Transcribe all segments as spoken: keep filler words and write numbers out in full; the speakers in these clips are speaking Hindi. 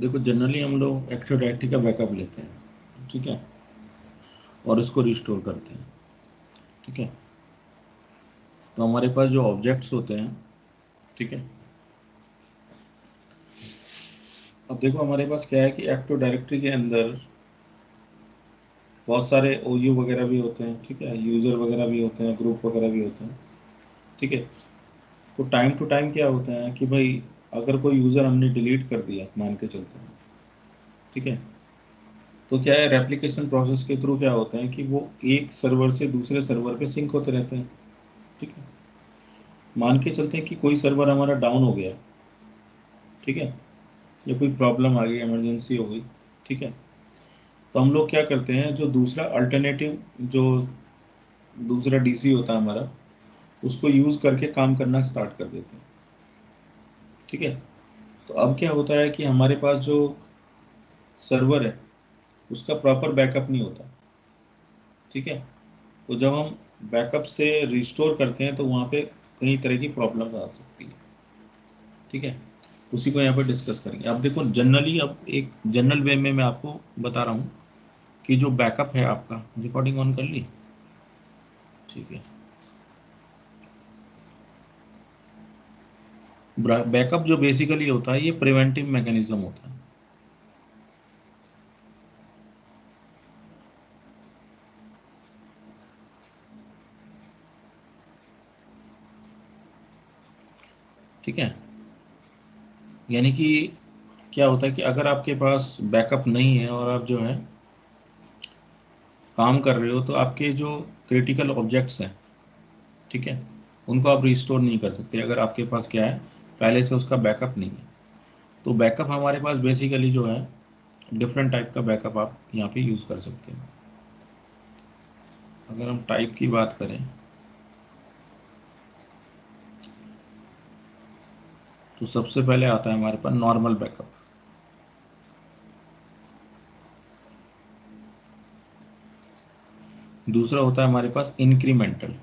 देखो जनरली हम लोग एक्टिव डायरेक्टरी का बैकअप लेते हैं, ठीक है, और इसको रिस्टोर करते हैं, ठीक है। तो हमारे पास जो ऑब्जेक्ट्स होते हैं, ठीक है, अब देखो हमारे पास क्या है कि एक्टिव डायरेक्टरी के अंदर बहुत सारे ओयू वगैरह भी होते हैं, ठीक है, यूज़र वगैरह भी होते हैं, ग्रुप वगैरह भी होते हैं, ठीक है। तो टाइम टू टाइम क्या होता है कि भाई अगर कोई यूज़र हमने डिलीट कर दिया मान के चलते हैं, ठीक है, तो क्या है रेप्लिकेशन प्रोसेस के थ्रू क्या होता है कि वो एक सर्वर से दूसरे सर्वर पे सिंक होते रहते हैं, ठीक है। मान के चलते हैं कि कोई सर्वर हमारा डाउन हो गया, ठीक है, या कोई प्रॉब्लम आ गई, इमरजेंसी हो गई, ठीक है, तो हम लोग क्या करते हैं, जो दूसरा अल्टरनेटिव जो दूसरा डीसी होता है हमारा, उसको यूज़ करके काम करना स्टार्ट कर देते हैं, ठीक है। तो अब क्या होता है कि हमारे पास जो सर्वर है उसका प्रॉपर बैकअप नहीं होता, ठीक है। तो जब हम बैकअप से रिस्टोर करते हैं तो वहाँ पे कई तरह की प्रॉब्लम आ सकती है, ठीक है। उसी को यहाँ पे डिस्कस करेंगे। अब देखो जनरली, अब एक जनरल वे में मैं आपको बता रहा हूँ कि जो बैकअप है आपका, रिकॉर्डिंग ऑन कर ली, ठीक है। बैकअप जो बेसिकली होता है ये प्रिवेंटिव मैकेनिज्म होता है, ठीक है। यानी कि क्या होता है कि अगर आपके पास बैकअप नहीं है और आप जो है काम कर रहे हो, तो आपके जो क्रिटिकल ऑब्जेक्ट्स हैं, ठीक है, उनको आप रिस्टोर नहीं कर सकते अगर आपके पास क्या है, पहले से उसका बैकअप नहीं है। तो बैकअप हमारे पास बेसिकली जो है डिफरेंट टाइप का बैकअप आप यहाँ पे यूज़ कर सकते हैं। अगर हम टाइप की बात करें तो सबसे पहले आता है हमारे पास नॉर्मल बैकअप। दूसरा होता है हमारे पास इंक्रीमेंटल।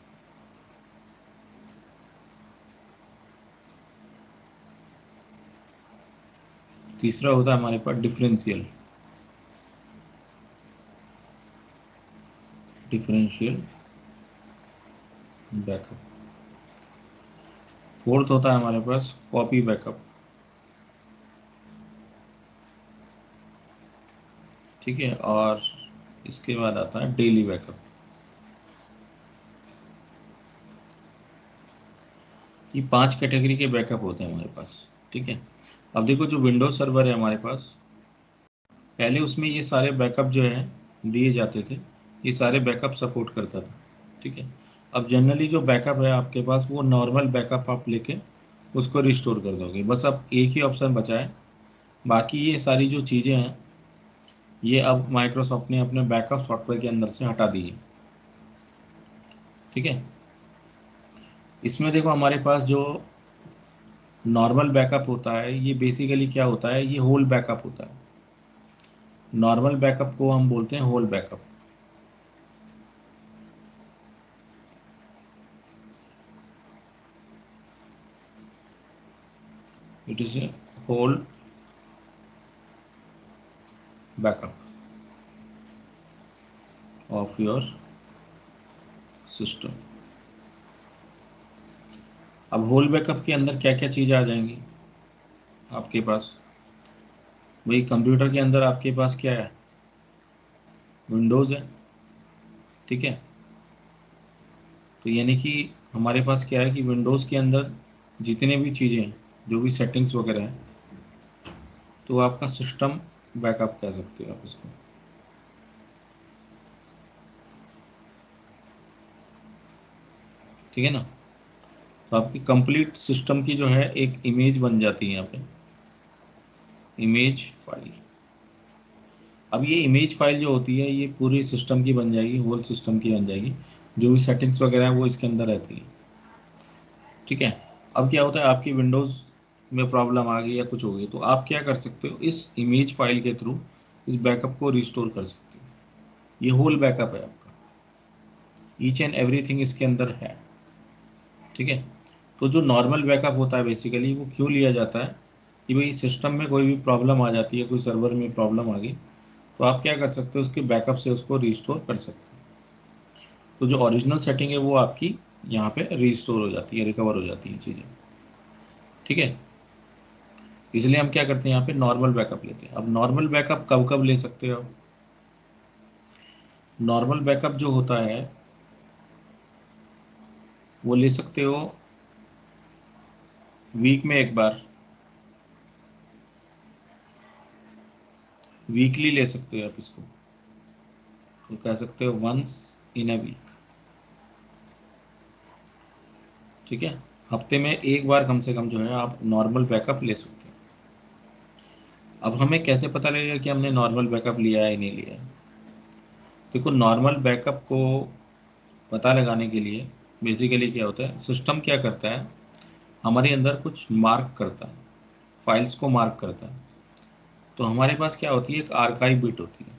तीसरा होता है हमारे पास डिफरेंशियल डिफरेंशियल बैकअप। फोर्थ होता है हमारे पास कॉपी बैकअप, ठीक है, और इसके बाद आता है डेली बैकअप। ये पांच कैटेगरी के बैकअप होते हैं हमारे पास, ठीक है। अब देखो जो विंडोज सर्वर है हमारे पास, पहले उसमें ये सारे बैकअप जो है दिए जाते थे, ये सारे बैकअप सपोर्ट करता था, ठीक है। अब जनरली जो बैकअप है आपके पास वो नॉर्मल बैकअप आप लेके उसको रिस्टोर कर दोगे, बस अब एक ही ऑप्शन बचा है। बाकी ये सारी जो चीज़ें हैं ये अब माइक्रोसॉफ्ट ने अपने बैकअप सॉफ्टवेयर के अंदर से हटा दी है, ठीक है। इसमें देखो हमारे पास जो नॉर्मल बैकअप होता है ये बेसिकली क्या होता है, ये होल बैकअप होता है। नॉर्मल बैकअप को हम बोलते हैं whole backup. It is a whole backup of your system. अब होल बैकअप के अंदर क्या क्या चीज़ें आ जाएंगी आपके पास, वही कंप्यूटर के अंदर आपके पास क्या है, विंडोज़ है, ठीक है। तो यानी कि हमारे पास क्या है कि विंडोज़ के अंदर जितने भी चीज़ें हैं, जो भी सेटिंग्स वगैरह हैं, तो आपका सिस्टम बैकअप कह सकते हो आप इसको, ठीक है ना। तो आपकी कंप्लीट सिस्टम की जो है एक इमेज बन जाती है यहाँ पे, इमेज फाइल। अब ये इमेज फाइल जो होती है ये पूरी सिस्टम की बन जाएगी, होल सिस्टम की बन जाएगी, जो भी सेटिंग्स वगैरह है वो इसके अंदर रहती है, ठीक है। अब क्या होता है आपकी विंडोज़ में प्रॉब्लम आ गई या कुछ हो गई, तो आप क्या कर सकते हो, इस इमेज फाइल के थ्रू इस बैकअप को रिस्टोर कर सकते हो। ये होल बैकअप है आपका, ईच एंड एवरीथिंग इसके अंदर है, ठीक है। तो जो नॉर्मल बैकअप होता है बेसिकली वो क्यों लिया जाता है, कि भाई सिस्टम में कोई भी प्रॉब्लम आ जाती है, कोई सर्वर में प्रॉब्लम आ गई, तो आप क्या कर सकते हो, उसके बैकअप से उसको रिस्टोर कर सकते हो। तो जो ओरिजिनल सेटिंग है वो आपकी यहाँ पे रिस्टोर हो जाती है, रिकवर हो जाती है चीज़ें। ठीक है, इसलिए हम क्या करते हैं, यहाँ पे नॉर्मल बैकअप लेते हैं। अब नॉर्मल बैकअप कब कब ले सकते हो? नॉर्मल बैकअप जो होता है वो ले सकते हो वीक में एक बार, वीकली ले सकते हो आप इसको, तो कह सकते हो वंस इन अ वीक। ठीक है, हफ्ते में एक बार कम से कम जो है आप नॉर्मल बैकअप ले सकते हो। अब हमें कैसे पता लगेगा कि हमने नॉर्मल बैकअप लिया है या नहीं लिया है? देखो, नॉर्मल बैकअप को पता लगाने के लिए बेसिकली क्या होता है, सिस्टम क्या करता है, हमारे अंदर कुछ मार्क करता है, फाइल्स को मार्क करता है। तो हमारे पास क्या होती है, एक आर्काइव बिट होती है,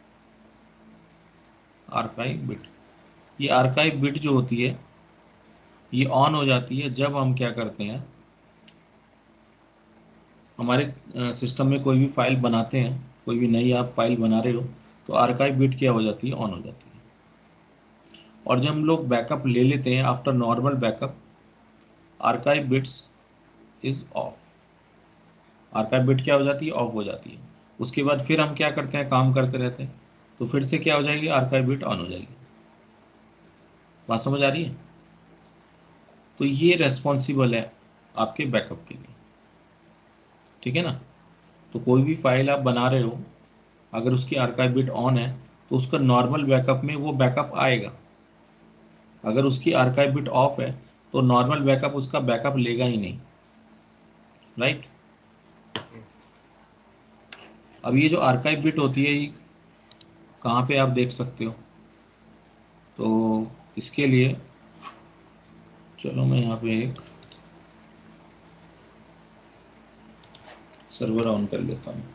आर्काइव बिट। ये आर्काइव बिट जो होती है ये ऑन हो जाती है जब हम क्या करते हैं, हमारे सिस्टम में कोई भी फाइल बनाते हैं, कोई भी नई आप फाइल बना रहे हो, तो आर्काइव बिट क्या हो जाती है, ऑन हो जाती है। और जब हम लोग बैकअप ले लेते हैं after normal backup, archive bits is off, archive bit क्या हो जाती है, ऑफ हो जाती है। उसके बाद फिर हम क्या करते हैं, काम करते रहते हैं, तो फिर से क्या हो जाएगी, आर्काइव बिट ऑन हो जाएगी। बात समझ आ रही है? तो ये रेस्पॉन्सिबल है आपके बैकअप के लिए। ठीक है ना? तो कोई भी फाइल आप बना रहे हो, अगर उसकी आर्काइव बिट ऑन है तो उसका नॉर्मल बैकअप में वो बैकअप आएगा। अगर उसकी आर्काइव बिट ऑफ है तो नॉर्मल बैकअप उसका बैकअप लेगा ही नहीं। राइट? अब ये जो आर्काइव बिट होती है ये कहाँ पे आप देख सकते हो? तो इसके लिए चलो मैं यहाँ पे एक सर्वर ऑन कर लेता हूँ।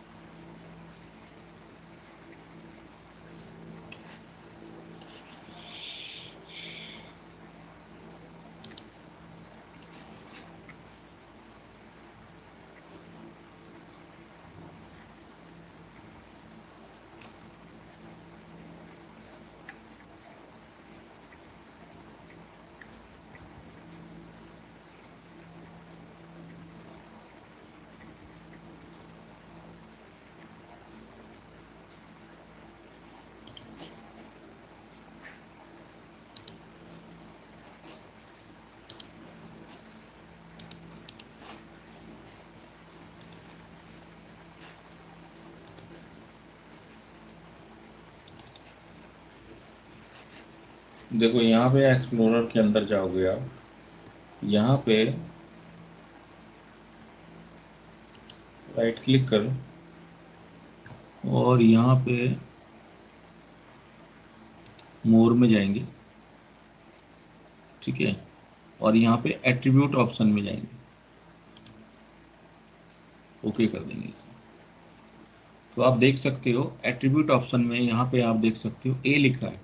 देखो, यहाँ पे एक्सप्लोरर के अंदर जाओगे आप, यहाँ पे राइट क्लिक करो और यहाँ पे मोर में जाएंगे। ठीक है, और यहाँ पे एट्रीब्यूट ऑप्शन में जाएंगे, ओके कर देंगे इसे। तो आप देख सकते हो एट्रीब्यूट ऑप्शन में यहाँ पे आप देख सकते हो ए लिखा है,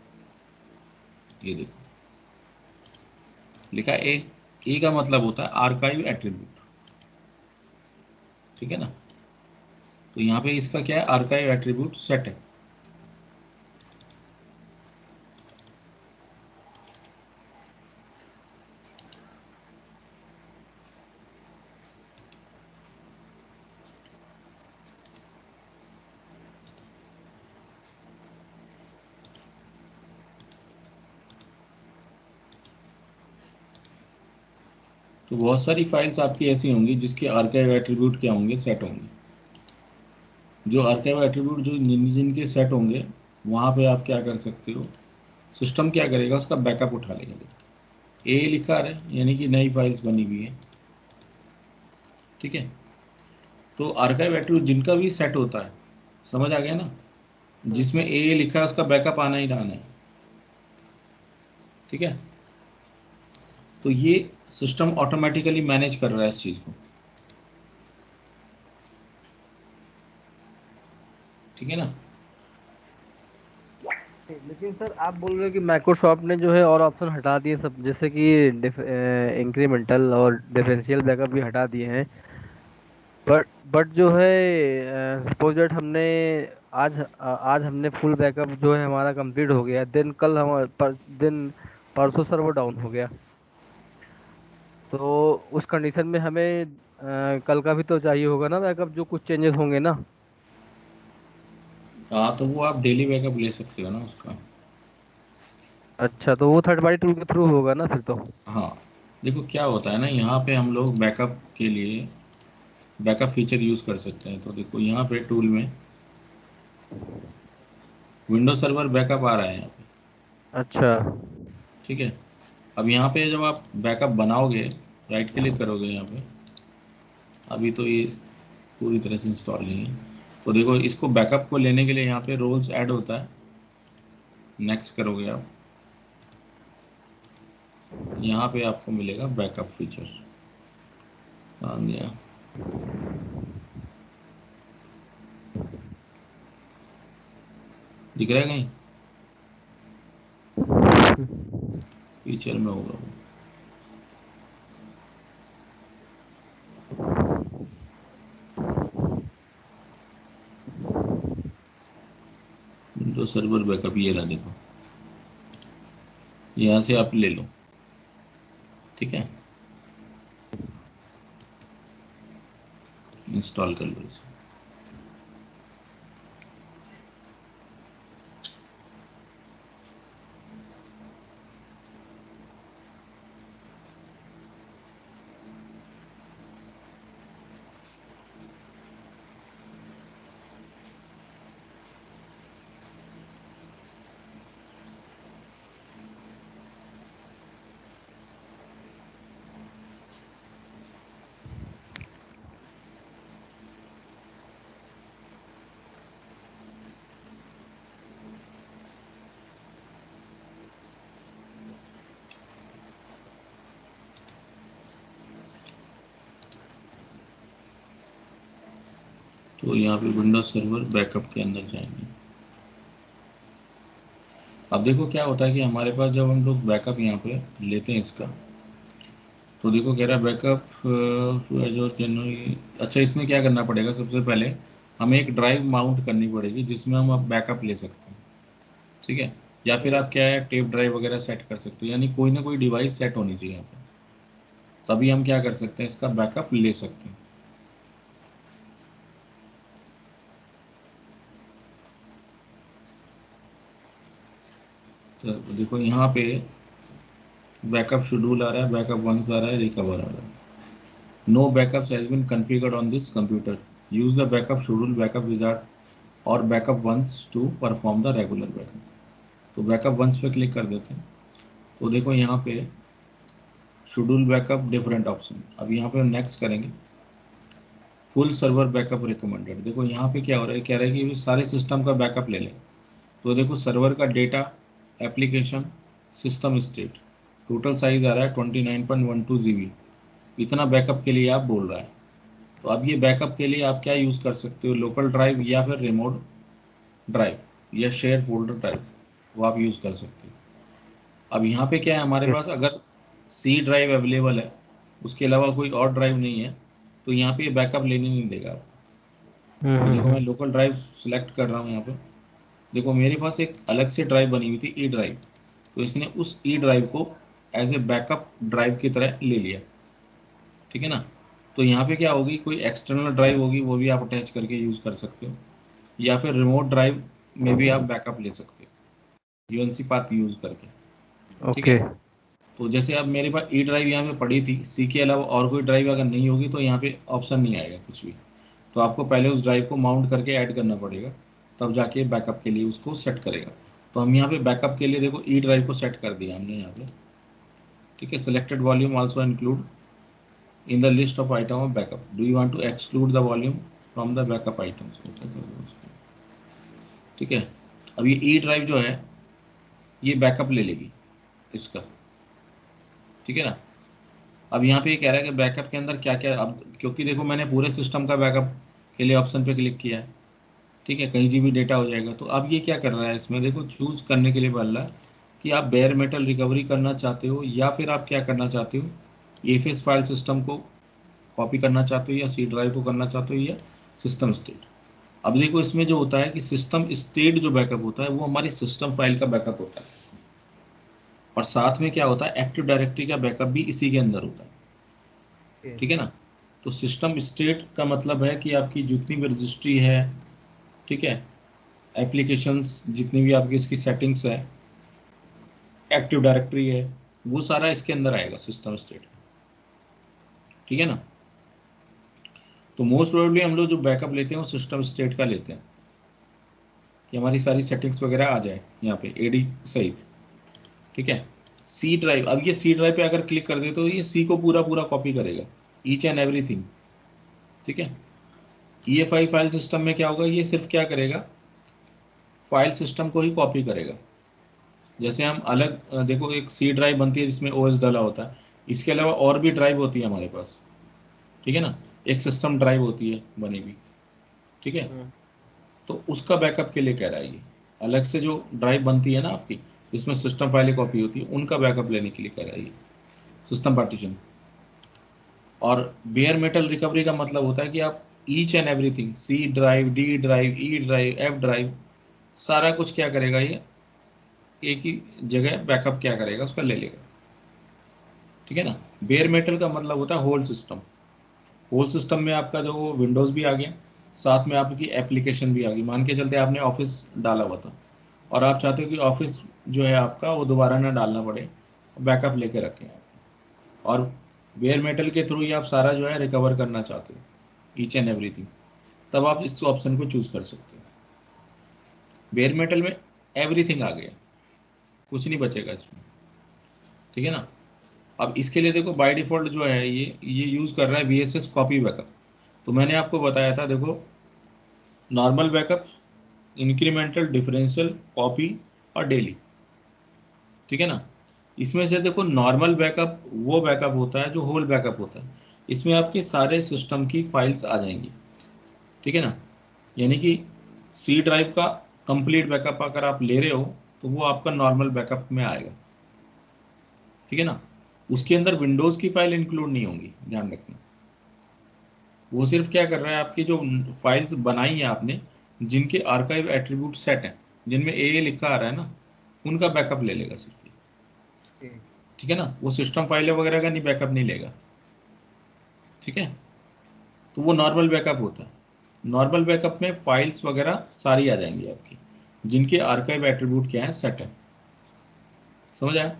ये देखो लिखा है ए। ए का मतलब होता है आर्काइव एट्रीब्यूट। ठीक है ना? तो यहाँ पे इसका क्या है, आर्काइव एट्रीब्यूट सेट है। तो बहुत सारी फाइल्स आपकी ऐसी होंगी जिसके आर्काइव एट्रीब्यूट क्या होंगे, सेट होंगे। जो आर्काइव एट्रीब्यूट जो जिन जिनके सेट होंगे वहाँ पे आप क्या कर सकते हो, सिस्टम क्या करेगा, उसका बैकअप उठा लेगा। ए लिखा है यानी कि नई फाइल्स बनी हुई है। ठीक है, तो आर्काइव एट्रीब्यूट जिनका भी सेट होता है, समझ आ गया ना, जिसमें ए लिखा है उसका बैकअप आना ही आना है। ठीक है, तो ये सिस्टम ऑटोमेटिकली मैनेज कर रहा है इस चीज़ को। ठीक है ना? लेकिन सर आप बोल रहे हो कि माइक्रोसॉफ्ट ने जो है और ऑप्शन हटा दिए सब, जैसे कि इंक्रीमेंटल और डिफरेंशियल बैकअप भी हटा दिए हैं। बट बट जो है, सपोज दैट हमने आज आज हमने फुल बैकअप जो है हमारा कंप्लीट हो गया, देन कल हम पर, दिन परसों सर्वर डाउन हो गया, तो उस कंडीशन में हमें अ, कल का भी तो चाहिए होगा ना बैकअप, जो कुछ चेंजेस होंगे ना। हाँ, तो वो आप डेली बैकअप ले सकते हो ना उसका। अच्छा, तो वो थर्ड पार्टी टूल के थ्रू होगा ना फिर तो। हाँ, देखो क्या होता है ना, यहाँ पे हम लोग बैकअप के लिए बैकअप फीचर यूज़ कर सकते हैं। तो देखो यहाँ पे टूल में विंडोज सर्वर बैकअप आ रहा है यहाँ पे। अच्छा। ठीक है, अब यहाँ पे जब आप बैकअप बनाओगे, राइट क्लिक करोगे यहाँ पे, अभी तो ये पूरी तरह से इंस्टॉल नहीं है। तो देखो, इसको बैकअप को लेने के लिए यहाँ पे रोल्स ऐड होता है, नेक्स्ट करोगे आप, यहाँ पे आपको मिलेगा बैकअप फीचर। आ गया, दिख रहा है कहीं? फीचर में होगा वो। विंडोज सर्वर बैकअप ये रहा, देखो यहाँ से आप ले लो। ठीक है, इंस्टॉल कर लो इसे। तो यहाँ पे विंडोज सर्वर बैकअप के अंदर जाएंगे। अब देखो क्या होता है कि हमारे पास जब हम लोग बैकअप यहाँ पे लेते हैं इसका, तो देखो कह रहा है बैकअप जनरली। अच्छा, इसमें क्या करना पड़ेगा, सबसे पहले हमें एक ड्राइव माउंट करनी पड़ेगी जिसमें हम अब बैकअप ले सकते हैं। ठीक है, या फिर आप क्या है, टेप ड्राइव वगैरह सेट कर सकते हो, यानी कोई ना कोई डिवाइस सेट होनी चाहिए यहाँ पे, तभी हम क्या कर सकते हैं, इसका बैकअप ले सकते हैं। तो देखो यहाँ पे बैकअप शेड्यूल आ रहा है, बैकअप वंस आ रहा है, रिकवर आ रहा है। No backups has been configured on this computer, use the backup schedule backup wizard और backup once to perform the regular backup. तो बैकअप वंस पे क्लिक कर देते हैं। तो देखो यहाँ पे शेड्यूल बैकअप डिफरेंट ऑप्शन, अब यहाँ पे नेक्स्ट करेंगे। फुल सर्वर बैकअप रिकमेंडेड, देखो यहाँ पे क्या हो रहा है, कह रहा है कि सारे सिस्टम का बैकअप ले लें। तो देखो सर्वर का data, application, system state, total size आ रहा है twenty nine point one two G B, इतना बैकअप के लिए आप बोल रहा है। तो अब ये बैकअप के लिए आप क्या यूज़ कर सकते हो, लोकल ड्राइव या फिर रिमोट ड्राइव या शेयर फोल्डर ड्राइव, वो आप यूज़ कर सकते हो। अब यहाँ पे क्या है, हमारे पास अगर सी ड्राइव अवेलेबल है, उसके अलावा कोई और ड्राइव नहीं है, तो यहाँ पे बैकअप लेने नहीं देगा आपको। हम्म तो हम्म देखो मैं हम्म। लोकल ड्राइव सेलेक्ट कर रहा हूँ यहाँ पे। देखो मेरे पास एक अलग से ड्राइव बनी हुई थी, ई ड्राइव, तो इसने उस ई ड्राइव को एज ए बैकअप ड्राइव की तरह ले लिया। ठीक है ना, तो यहाँ पे क्या होगी, कोई एक्सटर्नल ड्राइव होगी, वो भी आप अटैच करके यूज़ कर सकते हो, या फिर रिमोट ड्राइव में भी आप बैकअप ले सकते हो यूएनसी पाथ यूज़ करके। ठीक है, ओके। तो जैसे अब मेरे पास ई ड्राइव यहाँ पे पड़ी थी, सी के अलावा और कोई ड्राइव अगर नहीं होगी तो यहाँ पे ऑप्शन नहीं आएगा कुछ भी। तो आपको पहले उस ड्राइव को माउंट करके ऐड करना पड़ेगा, तब जाके बैकअप के लिए उसको सेट करेगा। तो हम यहाँ पे बैकअप के लिए देखो ई ड्राइव को सेट कर दिया हमने यहाँ पे। ठीक है, selected volume also include in the list of item of backup, do you want to exclude the volume from the backup items. ठीक है, अब ये ई ड्राइव जो है ये बैकअप ले लेगी इसका। ठीक है ना, अब यहाँ पे ये कह रहा है कि बैकअप के अंदर क्या क्या, अब क्योंकि देखो मैंने पूरे सिस्टम का बैकअप के लिए ऑप्शन पे क्लिक किया है। ठीक है, कहीं जीबी डेटा हो जाएगा, तो अब ये क्या कर रहा है, इसमें देखो चूज करने के लिए बोल रहा है कि आप बेयर मेटल रिकवरी करना चाहते हो या फिर आप क्या करना चाहते हो, एफएस फाइल सिस्टम को कॉपी करना चाहते हो या सी ड्राइव को करना चाहते हो या सिस्टम स्टेट। अब देखो इसमें जो होता है कि सिस्टम स्टेट जो बैकअप होता है वो हमारी सिस्टम फाइल का बैकअप होता है, और साथ में क्या होता है एक्टिव डायरेक्टरी का बैकअप भी इसी के अंदर होता है। ओके। ठीक है ना। तो सिस्टम स्टेट का मतलब है कि आपकी जितनी भी रजिस्ट्री है, ठीक है, एप्लीकेशंस जितनी भी आपकी इसकी सेटिंग्स है, एक्टिव डायरेक्टरी है, वो सारा इसके अंदर आएगा सिस्टम स्टेट। ठीक है ना। तो मोस्ट प्रोबेबली हम लोग जो बैकअप लेते हैं वो सिस्टम स्टेट का लेते हैं कि हमारी सारी सेटिंग्स वगैरह आ जाए यहाँ पे एडी सहित। ठीक है। सी ड्राइव, अब ये सी ड्राइव पे अगर क्लिक कर दे तो ये सी को पूरा पूरा कॉपी करेगा, ईच एंड एवरीथिंग। ठीक है। E F I file system में क्या होगा, ये सिर्फ क्या करेगा, फाइल सिस्टम को ही कॉपी करेगा। जैसे हम अलग अ, देखो एक सी ड्राइव बनती है जिसमें ओएस डाला होता है, इसके अलावा और भी ड्राइव होती है हमारे पास। ठीक है ना। एक सिस्टम ड्राइव होती है बनी हुई। ठीक है। हम्म। तो उसका बैकअप के लिए कह रहा है ये, अलग से जो ड्राइव बनती है ना आपकी, जिसमें सिस्टम फाइलें कॉपी होती है, उनका बैकअप लेने के लिए कह रहा है ये सिस्टम पार्टीशन। और बेयर मेटल रिकवरी का मतलब होता है कि आप each and everything, C drive, D drive, E drive, F drive, सारा कुछ क्या करेगा ये, एक ही जगह बैकअप क्या करेगा उसका ले लेगा। ठीक है ना। बेयर मेटल का मतलब होता है होल सिस्टम। होल सिस्टम में आपका जो विंडोज भी आ गया, साथ में आपकी एप्लीकेशन भी आ गई। मान के चलते आपने ऑफिस डाला हुआ था और आप चाहते हो कि ऑफिस जो है आपका वो दोबारा ना डालना पड़े, बैकअप लेके रखें आप, और बेयर मेटल के थ्रू ही आप सारा जो है रिकवर करना चाहते हो, ईच एंड एवरीथिंग, तब आप इस ऑप्शन को चूज कर सकते हो। बेयर मेटल में एवरीथिंग आ गया, कुछ नहीं बचेगा इसमें। ठीक है ना। अब इसके लिए देखो बाय डिफॉल्ट जो है ये ये यूज कर रहा है V S S copy backup. तो मैंने आपको बताया था देखो, normal backup, incremental, differential, copy और डेली। ठीक है ना। इसमें से देखो नॉर्मल बैकअप वो बैकअप होता है जो होल बैकअप होता है, इसमें आपके सारे सिस्टम की फाइल्स आ जाएंगी। ठीक है ना। यानी कि सी ड्राइव का कंप्लीट बैकअप अगर आप ले रहे हो तो वो आपका नॉर्मल बैकअप में आएगा। ठीक है ना। उसके अंदर विंडोज की फाइल इंक्लूड नहीं होंगी, ध्यान रखना। वो सिर्फ क्या कर रहा है, आपकी जो फाइल्स बनाई है आपने, जिनके आर्काइव एट्रीब्यूट सेट हैं, जिनमें ए ए लिखा आ रहा है ना, उनका बैकअप ले लेगा सिर्फ ये। ओके। ठीक है ना। वो सिस्टम फाइलें वगैरह का नहीं, बैकअप नहीं लेगा। ठीक है। तो वो नॉर्मल बैकअप होता है। नॉर्मल बैकअप में फाइल्स वगैरह सारी आ जाएंगी आपकी, जिनके आर्काइव एट्रीब्यूट क्या है, सेट है। समझ आया।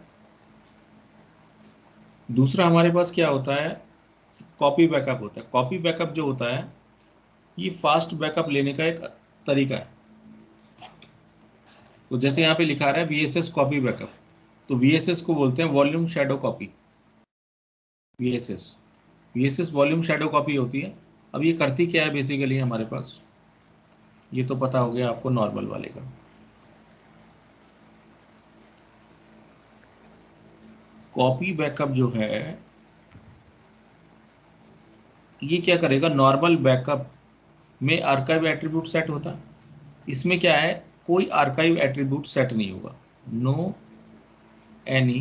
दूसरा हमारे पास क्या होता है, कॉपी बैकअप होता है। कॉपी बैकअप जो होता है ये फास्ट बैकअप लेने का एक तरीका है। तो जैसे यहाँ पे लिखा रहा है V S S copy backup, तो वी एस एस को बोलते हैं volume shadow copy. V S S, V S S volume shadow copy होती है। अब ये करती क्या है बेसिकली हमारे पास, ये तो पता हो गया आपको नॉर्मल वाले का। कॉपी बैकअप जो है ये क्या करेगा, नॉर्मल बैकअप में आर्काइव एट्रीब्यूट सेट होता है, इसमें क्या है, कोई आर्काइव एट्रीब्यूट सेट नहीं होगा। No any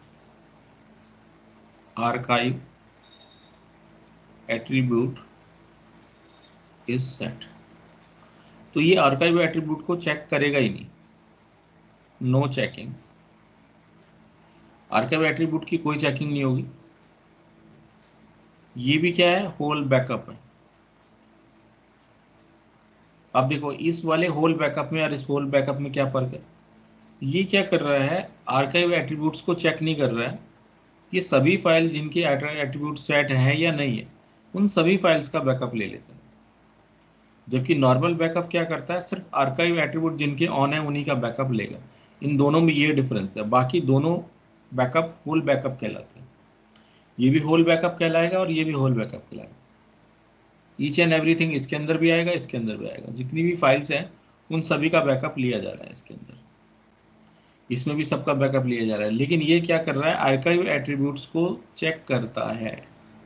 archive attribute is set. तो ये आर्काइव एट्रीब्यूट को चेक करेगा ही नहीं, नो चेकिंग। आर्काइव एट्रीब्यूट की कोई चेकिंग नहीं होगी। ये भी क्या है, होल बैकअप है। अब देखो इस वाले होल बैकअप में और इस होल बैकअप में क्या फर्क है, ये क्या कर रहा है, आर्काइव एट्रीब्यूट्स को चेक नहीं कर रहा है, ये सभी फाइल जिनके एट्रीब्यूट सेट हैं या नहीं है, उन सभी फाइल्स का बैकअप ले लेता है। जबकि नॉर्मल बैकअप क्या करता है, सिर्फ आर्काइव एट्रीब्यूट जिनके ऑन है उन्हीं का बैकअप लेगा। इन दोनों में ये डिफरेंस है, बाकी दोनों बैकअप होल बैकअप कहलाते हैं। ये भी होल बैकअप कहलाएगा और ये भी होल बैकअप कहलाएगा। ईच एंड एवरीथिंग इसके अंदर भी आएगा, इसके अंदर भी आएगा, जितनी भी फाइल्स हैं उन सभी का बैकअप लिया जा रहा है इसके अंदर। इसमें भी सबका बैकअप लिया जा रहा है, लेकिन ये क्या कर रहा है, आर्काइव एट्रीब्यूट्स को चेक करता है,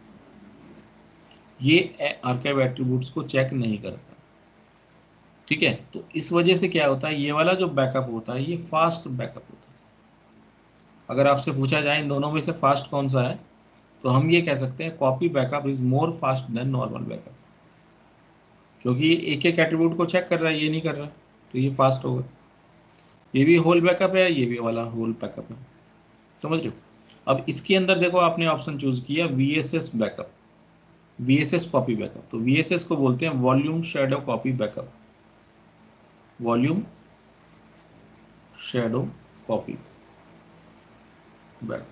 ये आर्काइव एट्रीब्यूट्स को चेक नहीं करता। ठीक है। तो इस वजह से क्या होता है, ये वाला जो बैकअप होता है ये फास्ट बैकअप होता है। अगर आपसे पूछा जाए इन दोनों में से फास्ट कौन सा है, तो हम ये कह सकते हैं copy backup is more fast than normal backup, क्योंकि ये एक एक एट्रीब्यूट को चेक कर रहा है, ये नहीं कर रहा, तो ये फास्ट होगा। ये भी होल बैकअप है, ये भी वाला होल बैकअप है, समझ रहे हो। अब इसके अंदर देखो आपने ऑप्शन चूज किया V S S backup, V S S copy backup. तो वी एस एस को बोलते हैं volume shadow copy backup, volume shadow copy backup.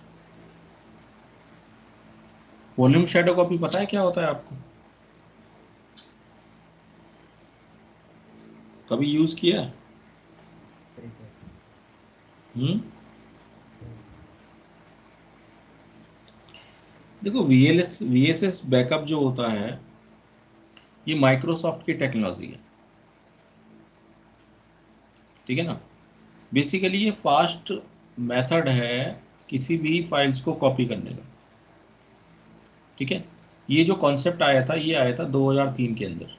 Volume shadow copy पता है क्या होता है आपको, कभी यूज किया है? नहीं सर। हम्म देखो V L S V S S backup जो होता है ये माइक्रोसॉफ्ट की टेक्नोलॉजी है, ठीक है ना। बेसिकली ये फास्ट मेथड है किसी भी फाइल्स को कॉपी करने का, ठीक है। ये जो कॉन्सेप्ट आया था ये आया था दो हज़ार तीन के अंदर,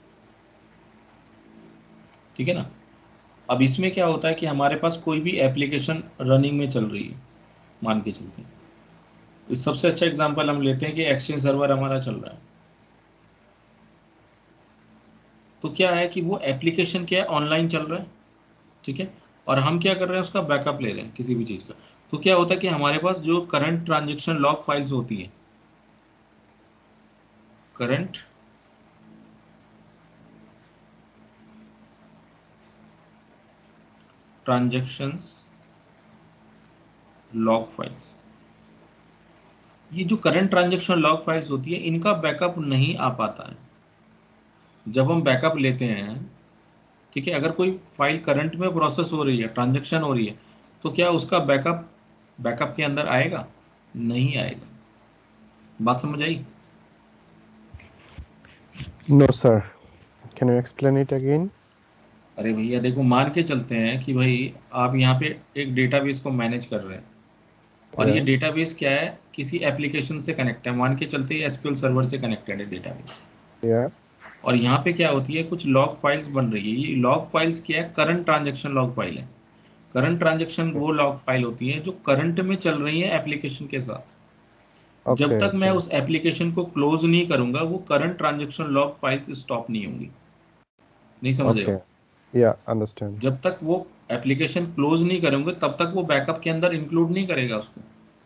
ठीक है ना। अब इसमें क्या होता है कि हमारे पास कोई भी एप्लीकेशन रनिंग में चल रही है, मान के चलते हैं, इस सबसे अच्छा एग्जांपल हम लेते हैं कि एक्सचेंज सर्वर हमारा चल रहा है। तो क्या है कि वो एप्लीकेशन क्या है, ऑनलाइन चल रहा है, ठीक है। और हम क्या कर रहे हैं, उसका बैकअप ले रहे हैं किसी भी चीज़ का। तो क्या होता है कि हमारे पास जो करंट ट्रांजेक्शन लॉग फाइल्स होती है, करंट ट्रांजेक्शन्स लॉग फाइल्स, ये जो करंट ट्रांजेक्शन लॉग फाइल्स होती है इनका बैकअप नहीं आ पाता है। जब हम बैकअप लेते हैं, ठीक है, अगर कोई फाइल करंट में प्रोसेस हो रही है, ट्रांजेक्शन हो रही है, तो क्या उसका बैकअप बैकअप के अंदर आएगा? नहीं आएगा। बात समझ आई? No, sir. Can you explain it again? अरे भैया देखो, मान के चलते हैं कि भाई आप यहाँ पे एक डेटाबेस को मैनेज कर रहे हैं, और ये Yeah. डेटाबेस क्या है, किसी एप्लीकेशन से कनेक्ट है, मान के चलते हैं एसक्यूएल सर्वर से कनेक्टेड है डेटाबेस। Yeah. और यहाँ पे क्या होती है, कुछ लॉग फाइल्स बन रही है। ये लॉग फाइल्स क्या है, करंट ट्रांजेक्शन लॉग फाइल है। करंट ट्रांजेक्शन वो लॉग फाइल होती है जो करंट में चल रही है एप्लीकेशन के साथ। जब Okay. तक मैं Okay. उस एप्लीकेशन को क्लोज नहीं करूंगा वो current transaction log files stop नहीं होंगी। नहीं समझ रहे हो। Okay. Yeah. Understand. जब तक वो एप्लीकेशन क्लोज नहीं करेंगे तब तक वो बैकअप के अंदर इंक्लूड नहीं करेगा उसको।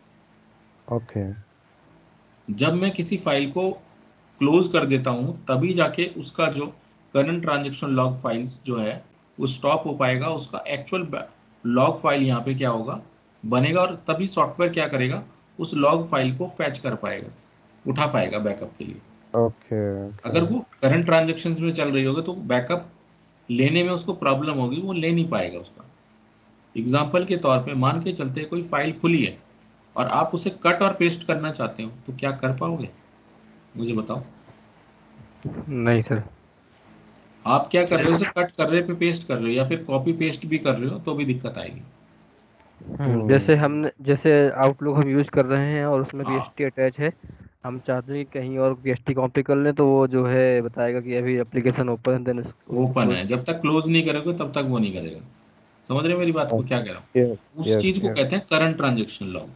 Okay. जब मैं किसी फाइल को क्लोज कर देता हूं तभी जाके उसका जो करंट ट्रांजेक्शन लॉग फाइल्स जो है वो स्टॉप हो पाएगा, उसका एक्चुअल लॉग फाइल यहाँ पे क्या होगा, बनेगा, और तभी सॉफ्टवेयर क्या करेगा, उस लॉग फाइल को फैच कर पाएगा, उठा पाएगा बैकअप के लिए। Okay. अगर Okay. वो करंट ट्रांजेक्शन्स में चल रही होगी तो बैकअप लेने में उसको प्रॉब्लम होगी, वो ले नहीं पाएगा उसका। एग्जाम्पल के तौर पे मान के चलते हैं कोई फाइल खुली है और आप उसे कट और पेस्ट करना चाहते हो, तो क्या कर पाओगे, मुझे बताओ। नहीं सर। आप क्या कर रहे हो, उसे कट कर रहे पे पेस्ट कर रहे हो, या फिर कॉपी पेस्ट भी कर रहे हो तो भी दिक्कत आएगी। हम्म, Hmm. जैसे हमने जैसे आउटलुक हम यूज कर रहे हैं और उसमें हाँ, पीएसटी अटैच है, हम चाहते हैं कि कहीं और पीएसटी कॉपी कर लें, तो वो जो है बताएगा कि अभी एप्लीकेशन ओपन है, देन उसको ओपन क्लोज। है, जब तक क्लोज नहीं करोगे तब तक वो नहीं करेगा। समझ रहे हो मेरी बात को, Oh, क्या कह रहा yes. हूँ, उस Yes. चीज को Yes. कहते हैं करंट ट्रांजेक्शन लॉग।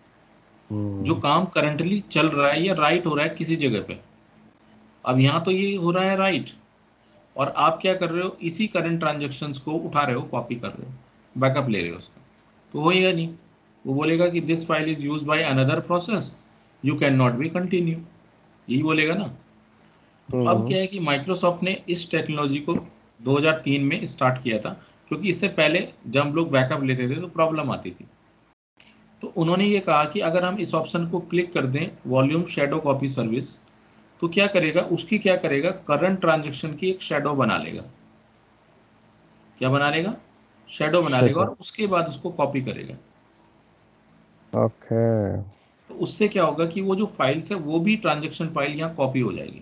जो Hmm. काम करंटली चल रहा है या राइट हो रहा है किसी जगह पे, अब यहाँ तो ये हो रहा है राइट, और आप क्या कर रहे हो, इसी करंट ट्रांजेक्शन्स को उठा रहे हो, कॉपी कर रहे हो, बैकअप ले रहे हो उसका, तो होएगा नहीं। वो बोलेगा कि this file is use by another process, you can not be continue, यही बोलेगा ना। तो अब Hmm. क्या है कि माइक्रोसॉफ्ट ने इस टेक्नोलॉजी को दो हज़ार तीन में स्टार्ट किया था, क्योंकि इससे पहले जब हम लोग बैकअप लेते थे तो प्रॉब्लम आती थी। तो उन्होंने ये कहा कि अगर हम इस ऑप्शन को क्लिक कर दें, वॉल्यूम शैडो कॉपी सर्विस, तो क्या करेगा, उसकी क्या करेगा, करंट ट्रांजेक्शन की एक शैडो बना लेगा। क्या बना लेगा, शैडो बना लेगा, और Shadow. उसके बाद उसको कॉपी करेगा। Okay. तो उससे क्या होगा कि वो जो फाइल्स है वो भी ट्रांजेक्शन फाइल यहाँ कॉपी हो जाएगी,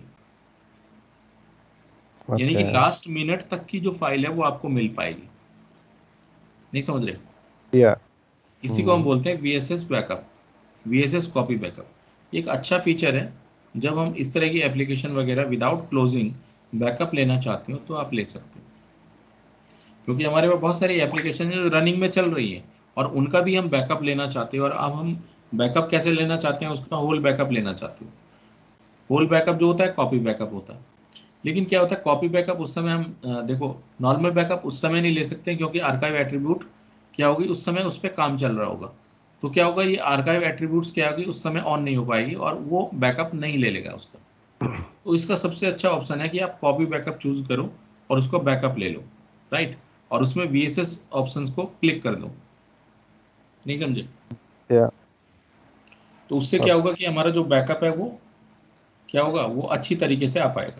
यानी कि Okay. लास्ट मिनट तक की जो फाइल है वो आपको मिल पाएगी। नहीं समझ रहे। Yeah. इसी को हम Hmm. बोलते हैं V S S backup, V S S copy backup. एक अच्छा फीचर है, जब हम इस तरह की एप्लीकेशन वगैरह विदाउट क्लोजिंग बैकअप लेना चाहते हो तो आप ले सकते हो, क्योंकि हमारे पास बहुत सारी एप्लीकेशन है जो रनिंग में चल रही है और उनका भी हम बैकअप लेना चाहते हैं, और अब हम बैकअप कैसे लेना चाहते हैं, उसका होल बैकअप लेना चाहते हो। होल बैकअप जो होता है कॉपी बैकअप होता है। लेकिन क्या होता है कॉपी बैकअप उस समय हम अ, देखो नॉर्मल बैकअप उस समय नहीं ले सकते क्योंकि आर्काइव एट्रीब्यूट क्या होगी उस समय उस पर काम चल रहा होगा। तो क्या होगा, ये आर्काइव एट्रीब्यूट्स क्या होगी उस समय ऑन नहीं हो पाएगी और वो बैकअप नहीं ले लेगा उसका। तो इसका सबसे अच्छा ऑप्शन है कि आप कॉपी बैकअप चूज करो और उसको बैकअप ले लो, राइट। और उसमें वी एस एस ऑप्शन को क्लिक कर दो। नहीं समझे? Yeah. तो उससे क्या Okay. होगा कि हमारा जो बैकअप है वो क्या होगा, वो अच्छी तरीके से आ पाएगा।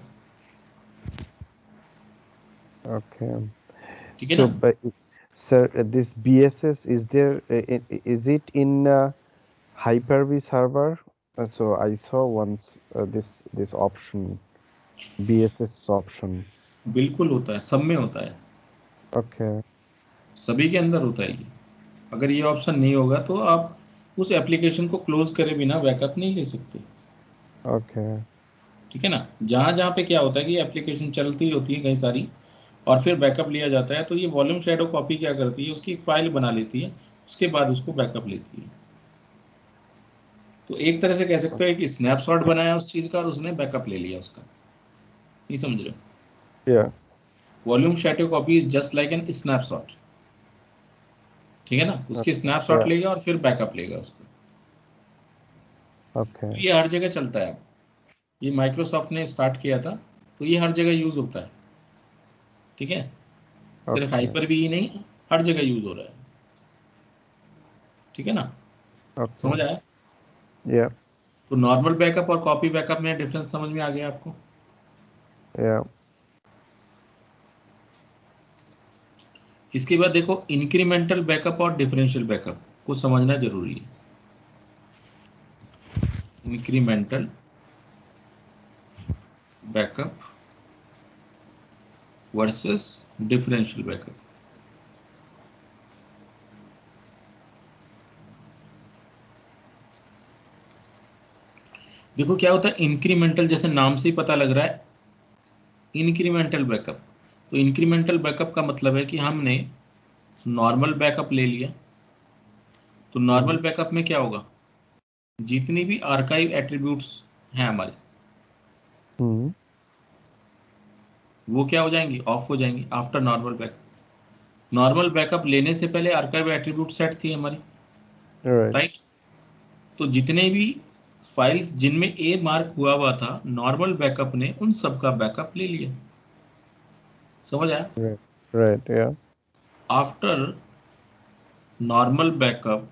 Okay. ठीक है So, ना? but sir, uh, this B S S is there? Uh, i- i- is it in uh, Hyper-V server? Uh, so I saw once uh, this this option, B S S option. बिल्कुल होता है, सब में होता है, Okay. सभी के अंदर होता है ये। अगर ये ऑप्शन नहीं होगा तो आप उस एप्लीकेशन को क्लोज करे बिना बैकअप नहीं ले सकते। Okay. ठीक है ना? जहाँ जहाँ पे क्या होता है कि एप्लीकेशन चलती होती है कई सारी और फिर बैकअप लिया जाता है, तो ये वॉल्यूम शैडो कॉपी क्या करती है, उसकी एक फाइल बना लेती है, उसके बाद उसको बैकअप लेती है। तो एक तरह से कह सकते हो कि स्नैपशॉट बनाया उस चीज़ का और उसने बैकअप ले लिया उसका। नहीं समझ रहे हो? Yeah. Volume shadow copy is just like an snapshot. ठीक है ना? उसकी Okay. Snapshot Yeah. लेगा और फिर बैकअप लेगा उसको। Okay. तो ये हर जगह चलता है। ये माइक्रोसॉफ्ट ने स्टार्ट किया था, तो ये हर जगह यूज होता है। ठीक है? सिर्फ Okay. हाइपर भी ही नहीं, हर जगह यूज हो रहा है। ठीक है ना? Okay. समझ आया? Yeah. तो नॉर्मल बैकअप और कॉपी बैकअप में डिफरेंस समझ में आ गया आपको? Yeah. इसके बाद देखो इंक्रीमेंटल बैकअप और डिफरेंशियल बैकअप को समझना जरूरी है। Incremental backup versus differential backup. देखो क्या होता है इंक्रीमेंटल, जैसे नाम से ही पता लग रहा है इंक्रीमेंटल बैकअप। तो इंक्रीमेंटल बैकअप का मतलब है कि हमने नॉर्मल बैकअप ले लिया, तो नॉर्मल Mm-hmm. बैकअप में क्या होगा, जितनी भी आर्काइव एट्रीब्यूट्स हैं हमारे Mm-hmm. वो क्या हो जाएंगी, ऑफ हो जाएंगी after normal backup. Normal backup लेने से पहले आर्काइव एट्रीब्यूट सेट थी हमारी, All right. राइट। तो जितने भी फाइल्स जिनमें ए मार्क हुआ हुआ था नॉर्मल बैकअप ने उन सब का बैकअप ले लिया। समझ आया? Right. Right. Yeah. After normal backup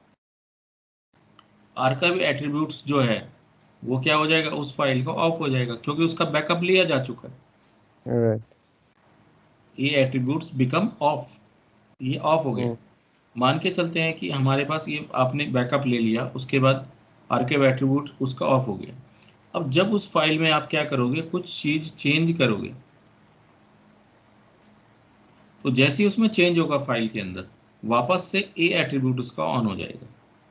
archive attributes जो है वो क्या हो जाएगा, उस फाइल को ऑफ हो जाएगा क्योंकि उसका बैकअप लिया जा चुका है। All right. ये एट्रीब्यूट्स बिकम ऑफ, ये ऑफ हो गया। Mm. मान के चलते हैं कि हमारे पास ये आपने बैकअप ले लिया, उसके बाद आर्काइव एट्रीब्यूट उसका ऑफ हो गया। अब जब उस फाइल में आप क्या करोगे, कुछ चीज चेंज करोगे, तो जैसे ही उसमें चेंज होगा फाइल के अंदर वापस से ए एट्रीब्यूट उसका ऑन हो जाएगा।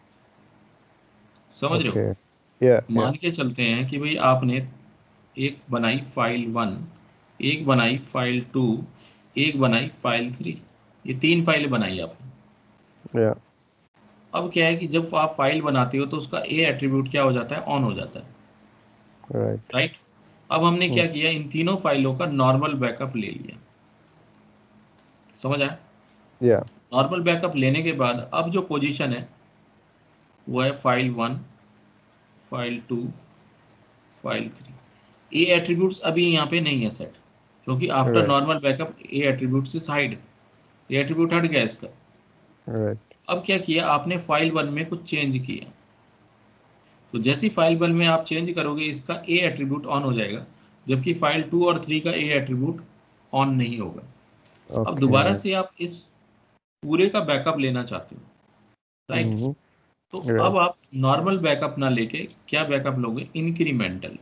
समझ रहे हो? Okay. Yeah. Yeah. मान के चलते हैं कि भाई आपने एक बनाई फाइल वन, एक बनाई फाइल टू, एक बनाई फाइल थ्री, ये तीन फाइलें बनाई आपने। Yeah. अब क्या है कि जब आप फाइल बनाते हो तो उसका ए एट्रीब्यूट क्या हो जाता है, ऑन हो जाता है, Right. राइट। अब हमने Mm. क्या किया, इन तीनों फाइलों का नॉर्मल बैकअप ले लिया। समझ आया? Yeah. नॉर्मल बैकअप लेने के बाद अब जो पोजीशन है वो है file one, file two, file three. A attributes अभी यहाँ पे नहीं है सेट क्योंकि after Right. Normal backup A attributes is hide, A attribute हट गया इसका। Right. अब क्या किया आपने, फाइल वन में कुछ चेंज किया, तो जैसी फाइल वन में आप चेंज करोगे इसका ए एट्रीब्यूट ऑन हो जाएगा, जबकि फाइल टू और थ्री का ए एट्रीब्यूट ऑन नहीं होगा। अब दोबारा Okay. से आप इस पूरे का बैकअप लेना चाहते हो, राइट। Mm-hmm. तो Right. अब आप नॉर्मल बैकअप ना लेके क्या बैकअप लोगे, इंक्रीमेंटल।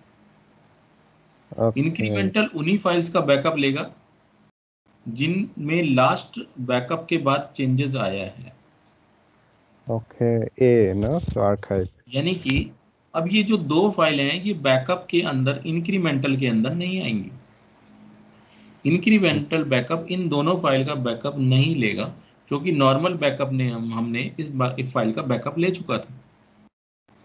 Okay. इंक्रीमेंटल उन्हीं फाइल्स का बैकअप लेगा जिनमें लास्ट बैकअप के बाद चेंजेस आया है। Okay. A, no? So archive. यानी कि अब ये जो दो फाइलें हैं ये बैकअप के अंदर, इंक्रीमेंटल के अंदर नहीं आएंगी। Mm. इंक्रीमेंटल बैकअप इन दोनों फाइल का बैकअप नहीं लेगा क्योंकि नॉर्मल बैकअप ने हम हमने इस बार इस फाइल का बैकअप ले चुका था।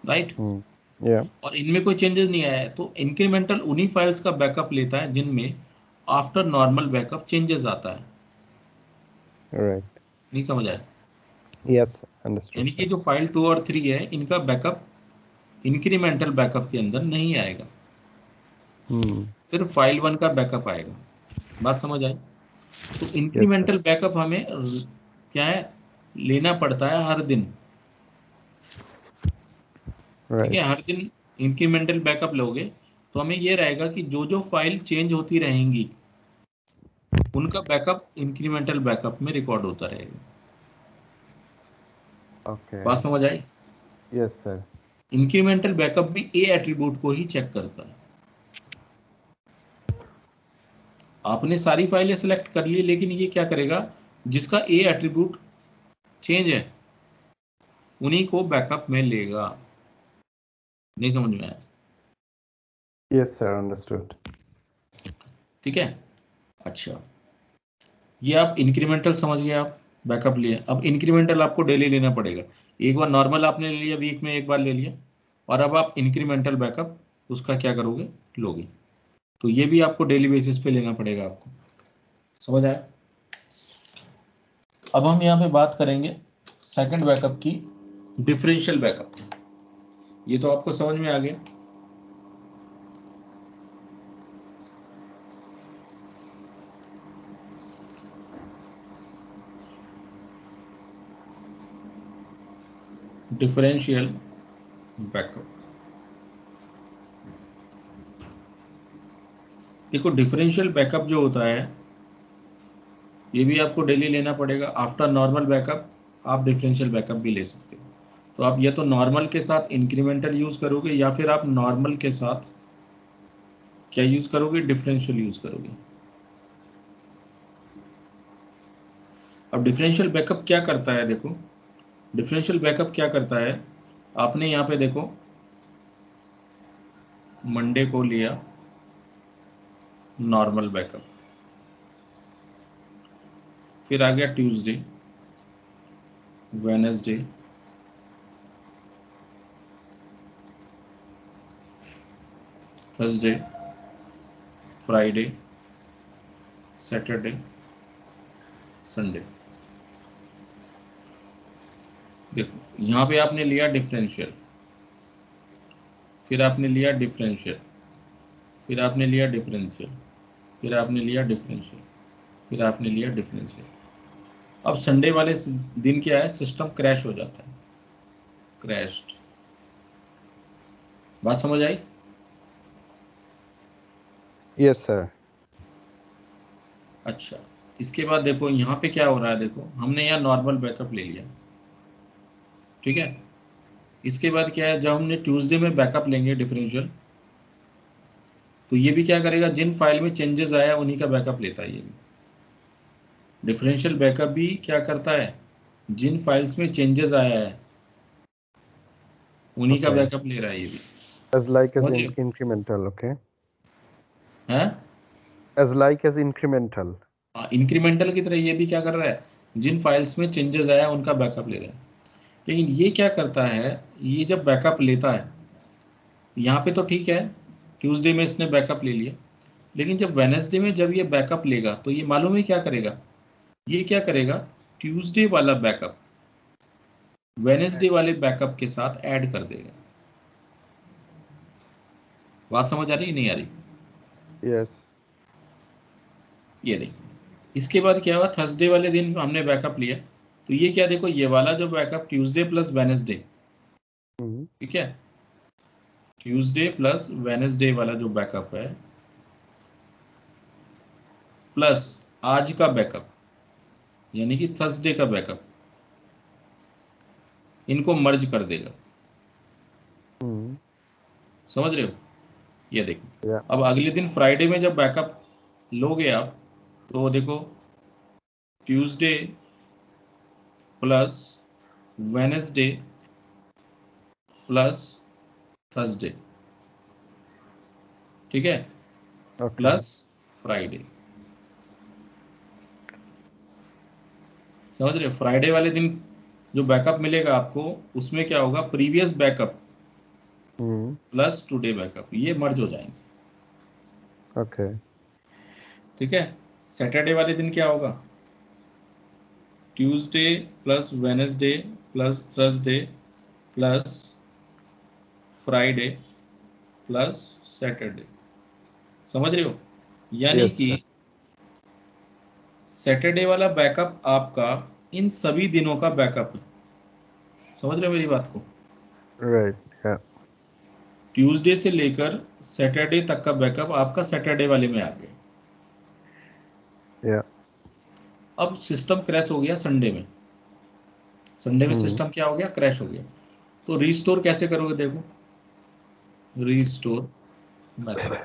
राइट। Hmm. Yeah. और इनमें कोई चेंजेस नहीं आया है, तो इंक्रीमेंटल उन्हीं फाइल्स का बैकअप लेता है जिनमें आफ्टर नॉर्मल बैकअप चेंजेस आता है। Right. नहीं समझ आया? Yes. Understood, यानी कि sir. जो फाइल टू और थ्री है इनका बैकअप इंक्रीमेंटल बैकअप के अंदर नहीं आएगा, Hmm. सिर्फ फाइल वन का बैकअप आएगा। बात समझ आई? तो Yes, sir. इंक्रीमेंटल बैकअप हमें र- क्या है, लेना पड़ता है हर दिन। ठीक Right. है, हर दिन इंक्रीमेंटल बैकअप लोगे तो हमें ये रहेगा कि जो जो फाइल चेंज होती रहेंगी उनका बैकअप इंक्रीमेंटल बैकअप में रिकॉर्ड होता रहेगा। Okay. बात समझ आई? Yes, sir. इंक्रीमेंटल बैकअप भी ए एट्रीब्यूट को ही चेक करता है। आपने सारी फाइलें सेलेक्ट कर ली, लेकिन ये क्या करेगा, जिसका ए एट्रीब्यूट चेंज है उन्हीं को बैकअप में लेगा। नहीं समझ में आया? Yes, sir. Understood. ठीक है, अच्छा, ये आप इंक्रीमेंटल समझ गए, आप बैकअप लिए। अब इंक्रीमेंटल आपको डेली लेना पड़ेगा। एक बार नॉर्मल आपने ले लिया, वीक में एक बार ले लिया, और अब आप इंक्रीमेंटल बैकअप उसका क्या करोगे, लोगे। तो ये भी आपको डेली बेसिस पे लेना पड़ेगा आपको। समझ आया? अब हम यहाँ पे बात करेंगे सेकंड बैकअप की, डिफरेंशियल बैकअप। ये तो आपको समझ में आ गया। डिफरेंशियल बैकअप, देखो डिफरेंशियल बैकअप जो होता है ये भी आपको डेली लेना पड़ेगा। आफ्टर नॉर्मल बैकअप आप डिफरेंशियल बैकअप भी ले सकते हो। तो आप या तो नॉर्मल के साथ इंक्रीमेंटल यूज करोगे, या फिर आप नॉर्मल के साथ क्या यूज करोगे, डिफरेंशियल यूज करोगे। अब डिफरेंशियल बैकअप क्या करता है, देखो डिफरेंशियल बैकअप क्या करता है, आपने यहाँ पे देखो मंडे को लिया नॉर्मल बैकअप, फिर आ गया Tuesday, Wednesday, Thursday, Friday, Saturday, Sunday. देखो यहाँ पे आपने लिया डिफरेंशियल, फिर आपने लिया डिफरेंशियल, फिर आपने लिया डिफरेंशियल, फिर आपने लिया डिफरेंशियल, फिर आपने लिया डिफरेंशियल। अब संडे वाले दिन क्या है, सिस्टम क्रैश हो जाता है, क्रैश्ड। बात समझ आई? Yes, sir. अच्छा, इसके बाद देखो यहाँ पे क्या हो रहा है, देखो हमने यहाँ नॉर्मल बैकअप ले लिया, ठीक है। इसके बाद क्या है, जब हमने ट्यूसडे में बैकअप लेंगे डिफरेंशियल, तो ये भी क्या करेगा, जिन फाइल में चेंजेस आया उन्हीं का बैकअप लेता है। ये भी डिफरेंशियल बैकअप भी क्या करता है, जिन फाइल्स में चेंजेस आया है उन्हीं का Okay. बैकअप ले रहा है ये भी। As like as समझ रहे in हो? incremental. Okay. हैं? As like as incremental. हाँ, इंक्रीमेंटल की तरह ये भी क्या कर रहा है, जिन फाइल्स में चेंजेस आया उनका बैकअप ले रहा है। लेकिन ये क्या करता है, ये जब बैकअप लेता है, यहाँ पे तो ठीक है, ट्यूसडे में इसने बैकअप ले लिया, लेकिन जब वेडनेसडे में जब ये बैकअप लेगा तो ये मालूम है क्या करेगा, ये क्या करेगा, ट्यूसडे वाला बैकअप वेडनेसडे वाले बैकअप के साथ ऐड कर देगा। बात समझ आ रही है, नहीं आ रही? Yes. ये देखो, इसके बाद क्या हुआ, थर्सडे वाले दिन हमने बैकअप लिया, तो ये क्या, देखो ये वाला जो backup Tuesday plus Wednesday, Hmm. ठीक है, ट्यूसडे प्लस वेडनेसडे वाला जो बैकअप है, प्लस आज का बैकअप यानी कि थर्सडे का बैकअप, इनको मर्ज कर देगा। Hmm. समझ रहे हो? ये देखो, Yeah. अब अगले दिन फ्राइडे में जब बैकअप लोगे आप, तो देखो Tuesday plus Wednesday plus Thursday, ठीक है, Okay. Plus Friday. समझ रहे हो? फ्राइडे वाले दिन जो बैकअप मिलेगा आपको, उसमें क्या होगा, previous backup Hmm. Plus today backup, ये मर्ज हो जाएंगे। Okay. ठीक है। सैटरडे वाले दिन क्या होगा, Tuesday plus Wednesday plus Thursday plus Friday plus Saturday. समझ रहे हो? यानी Yes, कि sir. सैटरडे वाला बैकअप आपका इन सभी दिनों का बैकअप है। समझ रहे हो मेरी बात को? Right. Yeah. ट्यूसडे से लेकर सैटरडे तक का बैकअप आपका सैटरडे वाले में आ गया। Yeah. अब सिस्टम क्रैश हो गया संडे में, संडे में Hmm. सिस्टम क्या हो गया, क्रैश हो गया। तो रीस्टोर कैसे करोगे, देखो रीस्टोर मेथड।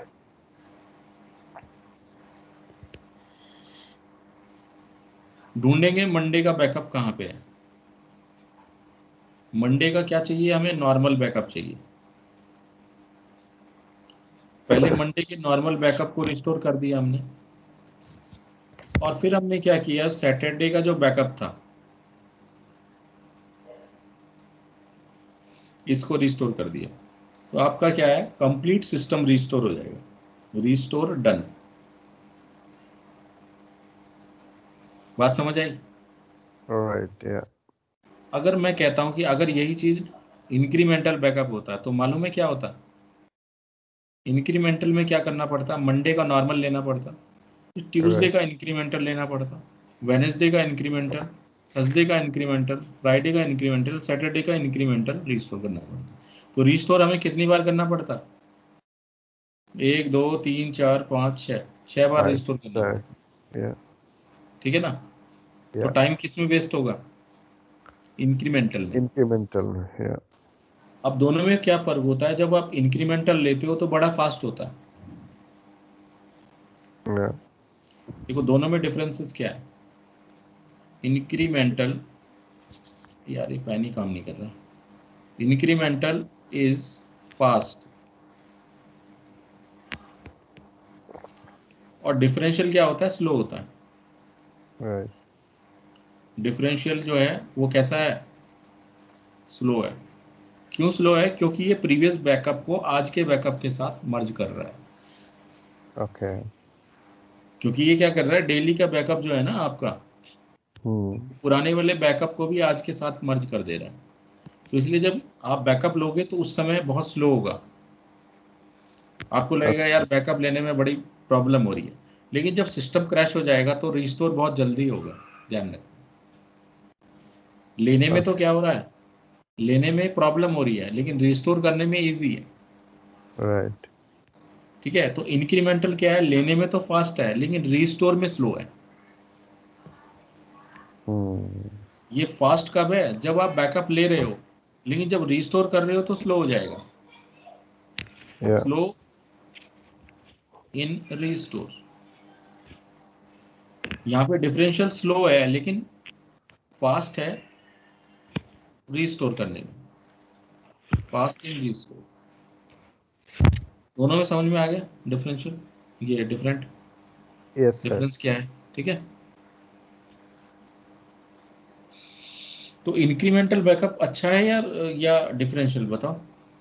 ढूंढेंगे मंडे का बैकअप कहाँ पे है। मंडे का क्या चाहिए हमें, नॉर्मल बैकअप चाहिए। पहले मंडे के नॉर्मल बैकअप को रिस्टोर कर दिया हमने, और फिर हमने क्या किया, सैटरडे का जो बैकअप था इसको रिस्टोर कर दिया। तो आपका क्या है, कंप्लीट सिस्टम रिस्टोर हो जाएगा। Restore done. बात समझ आई? All right. Yeah. अगर मैं कहता हूं कि अगर यही चीज इंक्रीमेंटल बैकअप होता तो मालूम है क्या होता, इंक्रीमेंटल में क्या करना पड़ता, मंडे का नॉर्मल लेना पड़ता, ट्यूसडे Right. का इंक्रीमेंटल लेना पड़ता, वेनेसडे का इंक्रीमेंटल, थर्सडे का इंक्रीमेंटल, फ्राइडे का इंक्रीमेंटल, सैटरडे का इंक्रीमेंटल रिस्टोर करना पड़ता। तो रिस्टोर हमें कितनी बार करना पड़ता, एक दो तीन चार पाँच छः, छः बार Five. रिस्टोर करना Right. पड़ता। Yeah. ठीक है ना? तो Yeah. टाइम किस में वेस्ट होगा, इंक्रीमेंटल में। Incremental. Yeah. अब दोनों में क्या फर्क होता है, जब आप इंक्रीमेंटल लेते हो तो बड़ा फास्ट होता है। Yeah. देखो दोनों में डिफरेंसेस क्या है। इंक्रीमेंटल, यार ये पैन ही काम नहीं कर रहा। इंक्रीमेंटल इज फास्ट, और डिफरेंशियल क्या होता है, स्लो होता है। Right. डिफरेंशियल जो है वो कैसा है, स्लो है। क्यों स्लो है, क्योंकि ये प्रीवियस बैकअप को आज के बैकअप के साथ मर्ज कर रहा है। Okay. क्योंकि ये क्या कर रहा है, डेली का बैकअप जो है ना आपका, Hmm. पुराने वाले बैकअप को भी आज के साथ मर्ज कर दे रहा है। तो इसलिए जब आप बैकअप लोगे तो उस समय बहुत स्लो होगा, आपको लगेगा यार Okay. बैकअप लेने में बड़ी प्रॉब्लम हो रही है। लेकिन जब सिस्टम क्रैश हो जाएगा तो रिस्टोर बहुत जल्दी होगा। ध्यान रखना, लेने में तो Okay. क्या हो रहा है, लेने में प्रॉब्लम हो रही है, लेकिन रिस्टोर करने में इजी है। Right. ठीक है। तो इंक्रीमेंटल क्या है, लेने में तो फास्ट है लेकिन रिस्टोर में स्लो है। Hmm. ये फास्ट कब है, जब आप बैकअप ले रहे हो, लेकिन जब रिस्टोर कर रहे हो तो स्लो हो जाएगा। Yeah. Slow in restore. यहाँ पे डिफरेंशियल स्लो है लेकिन फास्ट है रिस्टोर करने में, फास्ट इन रिस्टोर। दोनों में समझ में आ गया डिफरेंशियल, ये डिफरेंट Yes, sir. डिफरेंस क्या है। ठीक है। तो इंक्रीमेंटल बैकअप अच्छा है या या डिफरेंशियल, बताओ।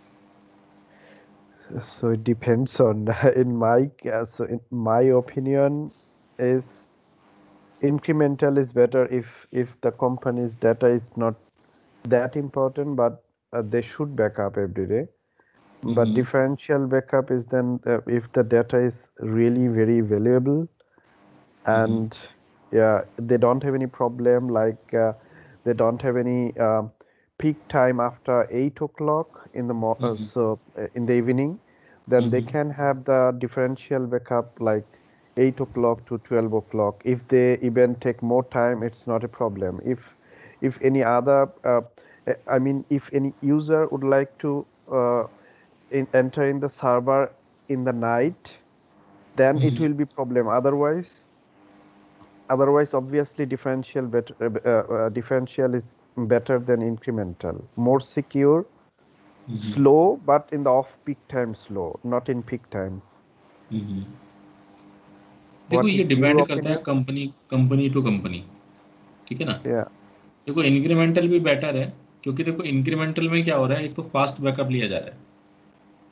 So it depends on in my uh, so in my opinion is incremental is better if if the company's data is not that important, but uh, they should back up every day. But hmm, differential backup is then uh, if the data is really very valuable hmm, and yeah, they don't have any problem like uh, they don't have any uh, peak time after eight o'clock in the mo- uh, hmm, so uh, in the evening, then they hmm, can have the differential backup like eight o'clock to twelve o'clock. If they even take more time, it's not a problem. If if any other uh, I mean if any user would like to uh, in, enter in the server in the night, then it hmm. will be problem. Otherwise, otherwise obviously differential better uh, uh, differential is better than incremental, more secure, hmm, slow, but in the off peak time slow, not in peak time. हम्म। देखो What ये is your डिपेंड करता है opinion? Company company to company. ठीक है ना? Yeah. देखो इंक्रीमेंटल भी बेटर है, क्योंकि देखो इंक्रीमेंटल में क्या हो रहा है, एक तो फास्ट बैकअप लिया जा रहा है।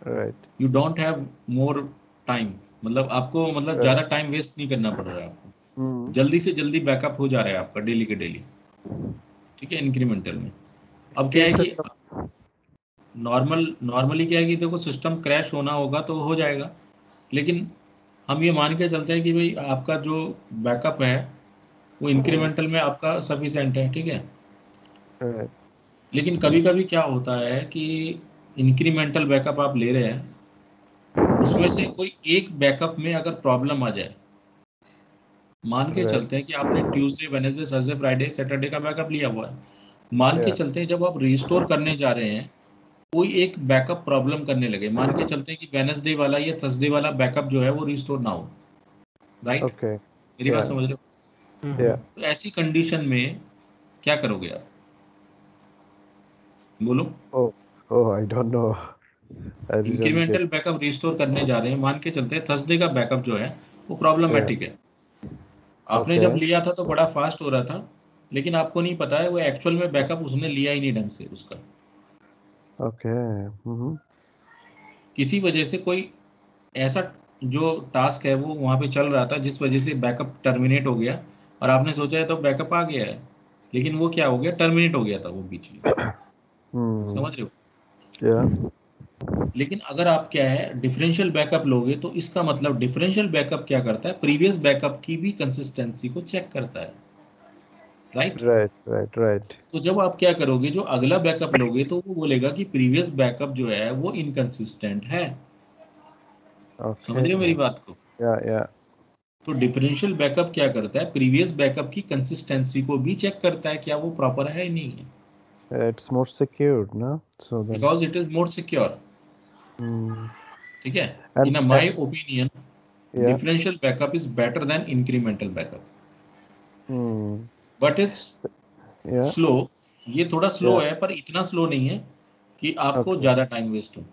right, you don't have more time, मतलब आपको मतलब right. ज्यादा टाइम वेस्ट नहीं करना पड़ रहा है आपको, Hmm. जल्दी से जल्दी बैकअप हो जा रहा है आपका डेली के डेली, ठीक है, इंक्रीमेंटल में। अब क्या Okay, है sir. कि नॉर्मल नॉर्मली क्या है कि देखो सिस्टम क्रैश होना होगा तो हो जाएगा, लेकिन हम ये मान के चलते हैं कि भाई आपका जो बैकअप है वो Hmm. इंक्रीमेंटल में आपका सफिशिएंट है, ठीक है। Right. लेकिन कभी कभी क्या होता है कि इंक्रीमेंटल बैकअप आप ले रहे हैं, उसमें से कोई एक बैकअप में अगर प्रॉब्लम आ जाए, मान के Right. चलते हैं कि आपने Tuesday Wednesday Thursday Friday Saturday का बैकअप लिया हुआ है, मान के Yeah. चलते हैं जब आप रिस्टोर करने जा रहे हैं कोई एक बैकअप प्रॉब्लम करने लगे, मान के चलते हैं कि वेडनेसडे वाला या थर्सडे वाला बैकअप जो है वो रिस्टोर ना हो, राइट, Okay. मेरी बात Yeah. समझ रहे हो? Yeah. हम्म। तो ऐसी कंडीशन में क्या करोगे आप, बोलो। Oh. Oh, I don't know. I didn't get. Incremental backup restore करने जा रहे हैं, मान के चलते हैं थर्सडे का बैकअप जो है वो Yeah. प्रॉब्लमैटिक है, आपने जब Okay. लिया था तो बड़ा फास्ट हो रहा था, लेकिन आपको नहीं पता है वो एक्चुअल में बैकअप उसने लिया ही नहीं ढंग से उसका, Okay. Mm-hmm. किसी वजह से कोई ऐसा जो टास्क है वो वहां पे चल रहा था जिस वजह से बैकअप टर्मिनेट हो गया, और आपने सोचा है तो बैकअप आ गया है, लेकिन वो क्या हो गया, टर्मिनेट हो गया था वो बीच में, Hmm. समझ रहे हो? Yeah. लेकिन अगर आप क्या है डिफरेंशियल बैकअप लोगे तो इसका मतलब डिफरेंशियल बैकअप क्या करता है, प्रीवियस बैकअप की भी कंसिस्टेंसी को चेक करता है, राइट। Right. Right. Right. तो जब आप क्या करोगे, जो अगला बैकअप लोगे तो वो बोलेगा कि प्रीवियस बैकअप जो है वो इनकंसिस्टेंट है, समझ Okay. रहे हो मेरी बात को? Yeah. Yeah. तो डिफरेंशियल बैकअप क्या करता है, प्रीवियस बैकअप की कंसिस्टेंसी को भी चेक करता है, क्या वो प्रॉपर है या नहीं है, It's more secured, no? So then. Because it is more secure, Hmm. ठीक है। And in a uh, my opinion yeah. Differential backup is better than incremental backup, Hmm. But it's Yeah. Slow, ये थोड़ा स्लो Yeah. है पर इतना स्लो नहीं है कि आपको Okay. ज्यादा टाइम वेस्ट हो।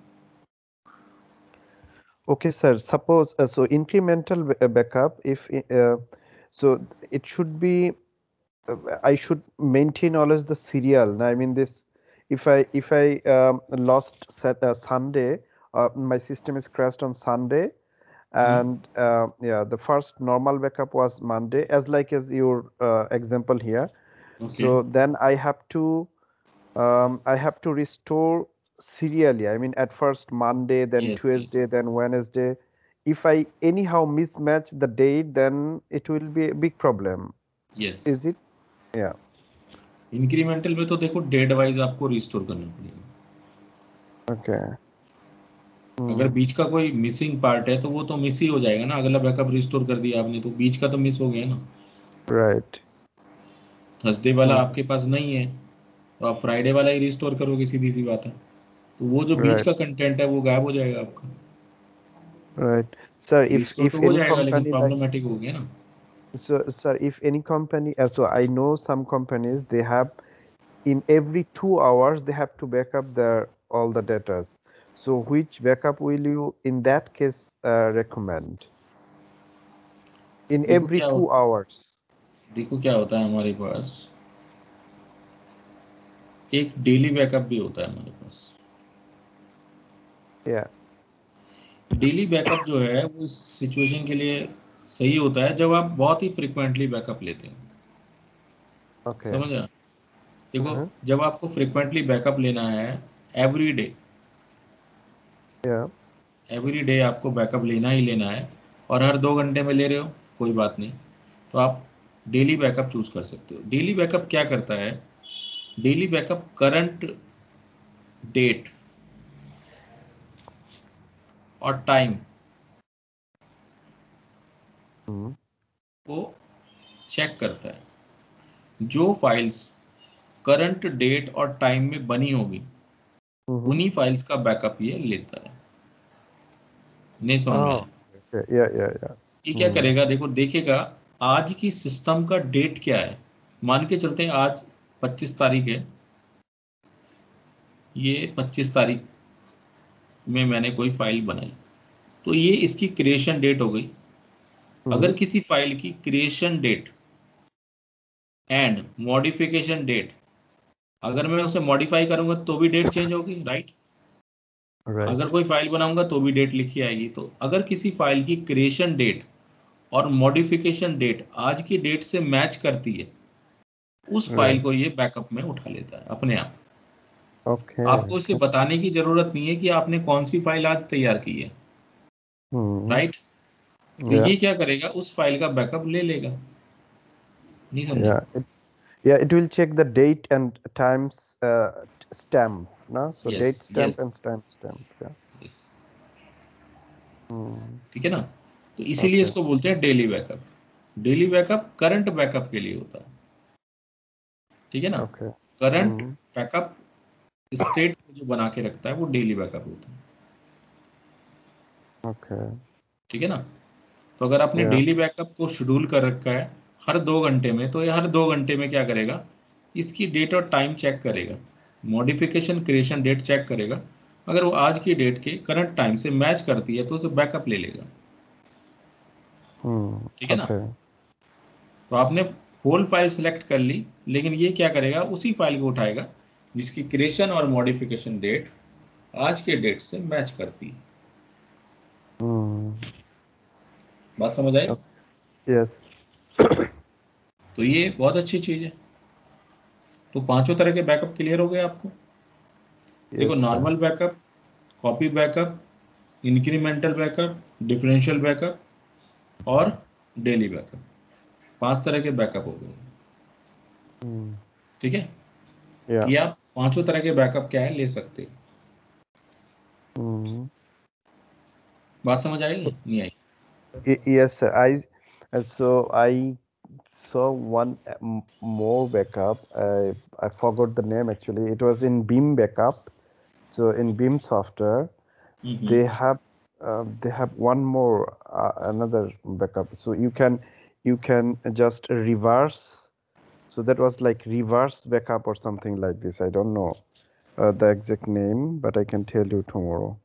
Okay, sir. Suppose uh, so incremental ba- uh, backup. If uh, so, it should be. Uh, I should maintain always the serial. I mean this. If I if I um, lost set, uh, Sunday, uh, my system is crashed on Sunday, and uh, yeah, the first normal backup was Monday, as like as your uh, example here. Okay, So then I have to um, I have to restore serially. I mean, at first Monday, then yes yes Tuesday, then Wednesday. If I anyhow mismatch the date, then it will be a big problem. Yes, Is it? Yeah. Incremental में तो देखो डेट वाइज आपको रिस्टोर करना पड़ेगा, Okay. अगर Hmm. बीच का कोई मिसिंग पार्ट है तो वो तो मिस ही हो जाएगा ना, अगला बैकअप रिस्टोर कर दिया आपने तो बीच का तो मिस हो गया ना, Right. थर्सडे वाला Hmm. आपके पास नहीं है तो आप फ्राइडे वाला ही रिस्टोर करोगे, सीधी सी बात है, तो वो जो बीच Right. का कंटेंट है वो गायब हो जाएगा आपका, Right. Sir, if रिस्टोर तो if हो any जाएगा लेकिन company like प्रॉब्लमेटिक हो गया ना। so, sir, if any company, uh, so I know some companies they have in every two hours they have to back up their all the datas. So which backup will you in that case uh, recommend? In देखो every क्या two होता hours. देखो क्या होता है हमारे पास, एक डेली बैकअप भी होता है हमारे पास। Yeah. डेली बैकअप जो है वो इस सिचुएशन के लिए सही होता है जब आप बहुत ही फ्रिक्वेंटली बैकअप लेते हैं, Okay. समझा? देखो Uh-huh. जब आपको फ्रिक्वेंटली बैकअप लेना है, every day Yeah. Every day आपको बैकअप लेना ही लेना है, और हर दो घंटे में ले रहे हो कोई बात नहीं, तो आप डेली बैकअप चूज कर सकते हो। डेली बैकअप क्या करता है, डेली बैकअप करंट डेट और टाइम Mm-hmm. को चेक करता है, जो फाइल्स करंट डेट और टाइम में बनी होगी Mm-hmm. उन्हीं फाइल्स का बैकअप ये लेता है, नहीं समझ में आया? Oh, okay. Yeah, yeah, yeah. ये क्या Mm. करेगा, देखो देखेगा आज की सिस्टम का डेट क्या है, मान के चलते हैं आज पच्चीस तारीख है, ये पच्चीस तारीख में मैंने कोई फाइल बनाई, तो ये इसकी क्रिएशन डेट हो गई। अगर Mm-hmm. किसी फाइल की creation date and modification date, अगर मैं उसे मॉडिफाई करूंगा तो भी डेट चेंज होगी, राइट। Right. अगर कोई फाइल बनाऊंगा तो भी डेट लिखी आएगी। तो अगर किसी फाइल की क्रिएशन डेट और मॉडिफिकेशन डेट आज की डेट से मैच करती है, उस फाइल Right. को ये बैकअप में उठा लेता है अपने आप। Okay. आपको इसे बताने की जरूरत नहीं है कि आपने कौन सी फाइल आज तैयार की है, Hmm. राइट। तो Yeah. ये क्या करेगा, उस फाइल का बैकअप ले लेगा। नहीं समझे? Yeah. It, yeah. It will check the date and times uh, t- stamp. No. So yes date stamp yes and time stamp. Yeah. Yes, Hmm. ठीक है ना। तो इसीलिए Okay. इसको बोलते हैं daily backup. Daily backup current backup के लिए होता है, ठीक है ना। Okay. Current Hmm. Backup state जो बना के रखता है वो डेली बैकअप होता है, Okay. ठीक है ना। तो अगर आपने Yeah. डेली बैकअप को शेड्यूल कर रखा है हर दो घंटे में, तो ये हर दो घंटे में क्या करेगा, इसकी डेट और टाइम चेक करेगा, मॉडिफिकेशन क्रिएशन डेट चेक करेगा। अगर वो आज की डेट के करंट टाइम से मैच करती है तो उसे बैकअप ले लेगा, Hmm. ठीक है ना। Okay. तो आपने होल फाइल सेलेक्ट कर ली, लेकिन ये क्या करेगा, उसी फाइल को उठाएगा जिसकी क्रिएशन और मॉडिफिकेशन डेट आज के डेट से मैच करती है। Hmm. बात समझ आई? Okay. Yes. तो ये बहुत अच्छी चीज है। तो पांचों तरह के बैकअप क्लियर हो गए आपको। देखो, Yes, sir. Normal backup, copy backup, incremental backup, differential backup और डेली बैकअप, पांच तरह के बैकअप हो गए, Hmm. ठीक है। Yeah. कि आप पांचों तरह के बैकअप क्या है ले सकते हैं। Hmm. बात समझ आएगी नहीं आई? Y- Yes, sir. I uh, so I saw one uh, m- more backup. I I forgot the name actually. It was in Beam Backup. So in Beam software, hmm, they have uh, they have one more uh, another backup. So you can you can just reverse. So that was like reverse backup or something like this. I don't know uh, the exact name, but I can tell you tomorrow.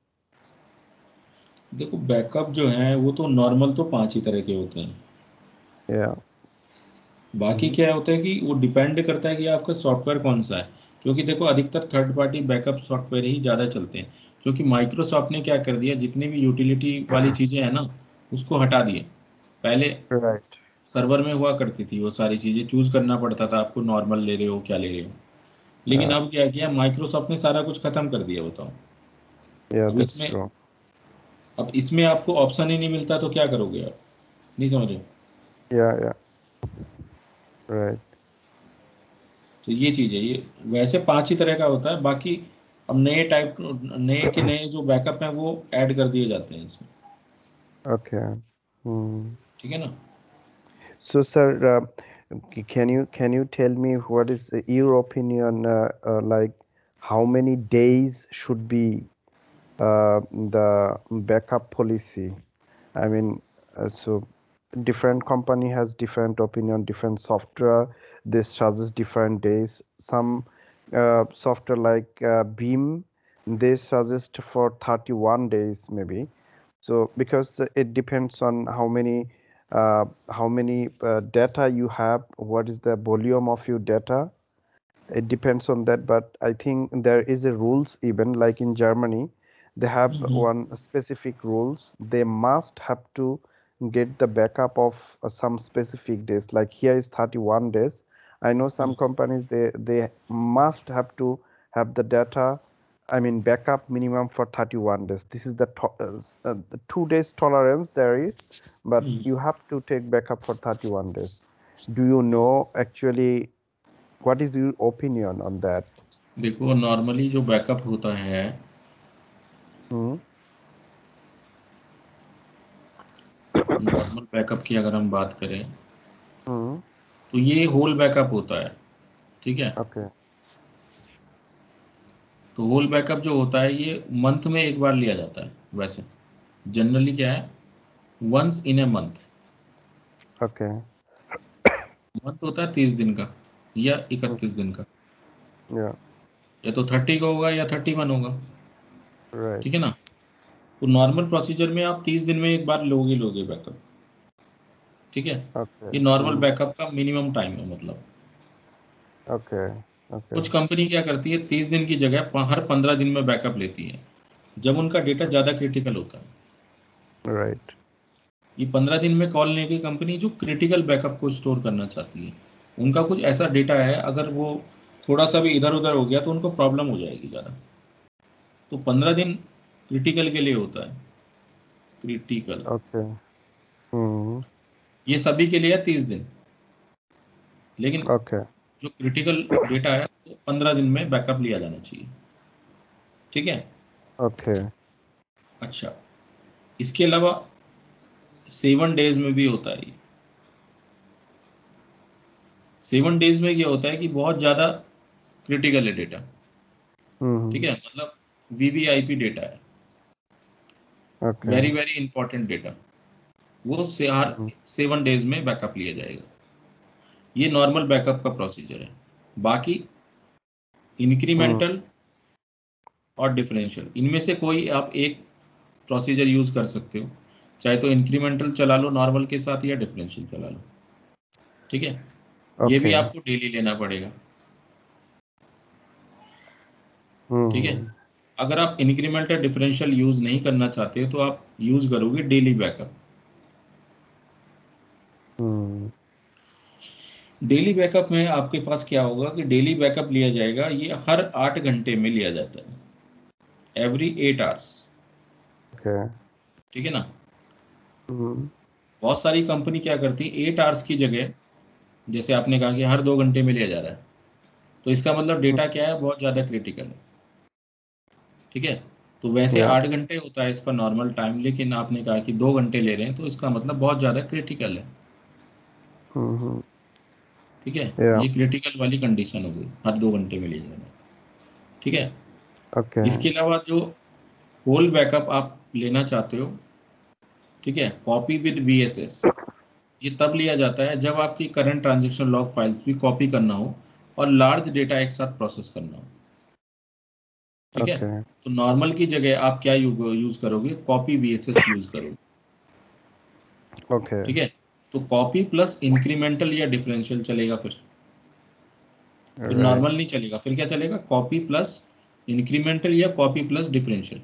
देखो बैकअप जो है वो तो नॉर्मल तो पांच ही तरह के होते हैं। Yeah. बाकी Mm-hmm. क्या होता है कि वो डिपेंड करता है कि आपका सॉफ्टवेयर कौन सा है। क्योंकि देखो अधिकतर थर्ड पार्टी बैकअप सॉफ्टवेयर ही ज़्यादा चलते हैं। क्योंकि माइक्रोसॉफ्ट ने क्या कर दिया, जितनी भी यूटिलिटी वाली चीज़ें हैं ना, उसको हटा दिए। पहले Right. सर्वर में हुआ करती थी वो सारी चीज़ें, चूज करना पड़ता था आपको, नॉर्मल ले रहे हो क्या ले रहे हो। लेकिन Yeah. अब क्या किया, माइक्रोसॉफ्ट ने सारा कुछ खत्म कर दिया, बताओ। Yeah, अब that's इसमें true. अब इसमें आपको ऑप्शन ही नहीं मिलता, तो क्या करोगे आप? नहीं समझे? Yeah, yeah. Right. तो ये चीज़ है। ये वैसे पांच ही तरह का होता है, बाकी अब नए टाइप नए के नए जो बैकअप हैं वो ऐड कर दिए जाते हैं इसमें, Okay. Hmm. ठीक है ना। So, sir, uh, c- can you can you tell me what is uh, your opinion? Uh, uh, like, how many days should be uh, the backup policy? I mean, uh, so different company has different opinion, different software. This charges different days. Some uh, software like uh, Beam, they suggest for thirty-one days maybe. So because it depends on how many uh, how many uh, data you have, what is the volume of your data. It depends on that, but I think there is a rules even like in Germany, they have hmm, one specific rules. They must have to get the backup of uh, some specific days. Like here is thirty-one days. I know some companies they they must have to have the data. I mean backup minimum for thirty-one days. This is the, to- uh, s- uh, the two days tolerance there is, but hmm. you have to take backup for thirty-one days. Do you know actually what is your opinion on that? देखो, नॉर्मली जो बैकअप होता है, Hmm. नॉर्मल बैकअप की अगर हम बात करें, Hmm. तो ये होल बैकअप होता है, ठीक है। Okay. तो होल बैकअप जो होता है ये मंथ में एक बार लिया जाता है वैसे। जनरली क्या है, once in a month. Okay. Month होता है तीस दिन का या Hmm. इकतीस दिन का, Yeah. या तो थर्टी का होगा या थर्टी वन होगा, Right. ठीक है ना। तो नॉर्मल प्रोसीजर में आप तीस दिन में एक बार लोगे लोगे बैकअप, ठीक है। Okay. ये नॉर्मल Hmm. बैकअप का मिनिमम टाइम है मतलब। Okay. Okay. कुछ कंपनी क्या करती है, तीस दिन की जगह प- हर पंद्रह दिन में बैकअप लेती है। जब उनका डेटा ज़्यादा क्रिटिकल होता है। राइट। ये पंद्रह दिन में कॉल लेने की कंपनी जो क्रिटिकल बैकअप को स्टोर करना चाहती है, उनका कुछ ऐसा डेटा है, अगर वो थोड़ा सा भी इधर उधर हो गया तो उनको प्रॉब्लम हो जाएगी ज़्यादा। तो पंद्रह दिन क्रिटिकल के लिए होता है, क्रिटिकल। ओके। हम्म। ये सभी के लिए है तीस दिन, लेकिन ओके। जो क्रिटिकल डेटा है वो पंद्रह दिन में बैकअप लिया जाना चाहिए। ठीक है। ओके। अच्छा, इसके अलावा सेवन डेज में भी होता है। सेवन डेज में क्या होता है कि बहुत ज़्यादा क्रिटिकल है डेटा। ठीक हम्म। है, मतलब वीवीआईपी डेटा है, okay. Very very important data, वो से हर सेवन डेज में बैकअप लिया जाएगा। ये नॉर्मल बैकअप का प्रोसीजर है। बाकी हम्म। इंक्रीमेंटल और डिफरेंशियल, इनमें से कोई आप एक प्रोसीजर यूज कर सकते हो, चाहे तो इंक्रीमेंटल चला लो नॉर्मल के साथ या डिफरेंशियल चला लो। ठीक है, ये भी ओके। आपको डेली लेना पड़ेगा। ठीक है, हम्म। अगर आप इंक्रीमेंटल डिफरेंशियल यूज नहीं करना चाहते तो आप यूज करोगे डेली बैकअप। हम्म। डेली बैकअप में आपके पास क्या होगा कि डेली बैकअप लिया जाएगा, ये हर आठ घंटे में लिया जाता है, एवरी एट आवर्स। ओके। ठीक है ना। हम्म। बहुत सारी कंपनी क्या करती है, एट आवर्स की जगह, जैसे आपने कहा कि हर दो घंटे में लिया जा रहा है, तो इसका मतलब डेटा क्या है, बहुत ज़्यादा क्रिटिकल है। ठीक है, तो वैसे या। आठ घंटे होता है इसका नॉर्मल टाइम, लेकिन आपने कहा कि दो घंटे ले रहे हैं, तो इसका मतलब बहुत ज़्यादा क्रिटिकल है। हम्म। ठीक है, या। ये क्रिटिकल वाली कंडीशन हो गई, हर दो घंटे में ले जाना। ठीक है, ओके। इसके अलावा जो होल बैकअप आप लेना चाहते हो, ठीक है, कॉपी विद वीएसएस, ये तब लिया जाता है जब आपकी करंट ट्रांजैक्शन लॉग फाइल्स भी कॉपी करना हो और लार्ज डेटा एक साथ प्रोसेस करना हो। ठीक है, ओके। तो नॉर्मल की जगह आप क्या यूज करोगे, कॉपी वीएसएस यूज करोगे। ओके। ठीक है, तो कॉपी प्लस इंक्रीमेंटल या डिफरेंशियल चलेगा, फिर फिर राइट। नॉर्मल नहीं चलेगा, फिर क्या चलेगा, कॉपी प्लस इंक्रीमेंटल या कॉपी प्लस डिफरेंशियल।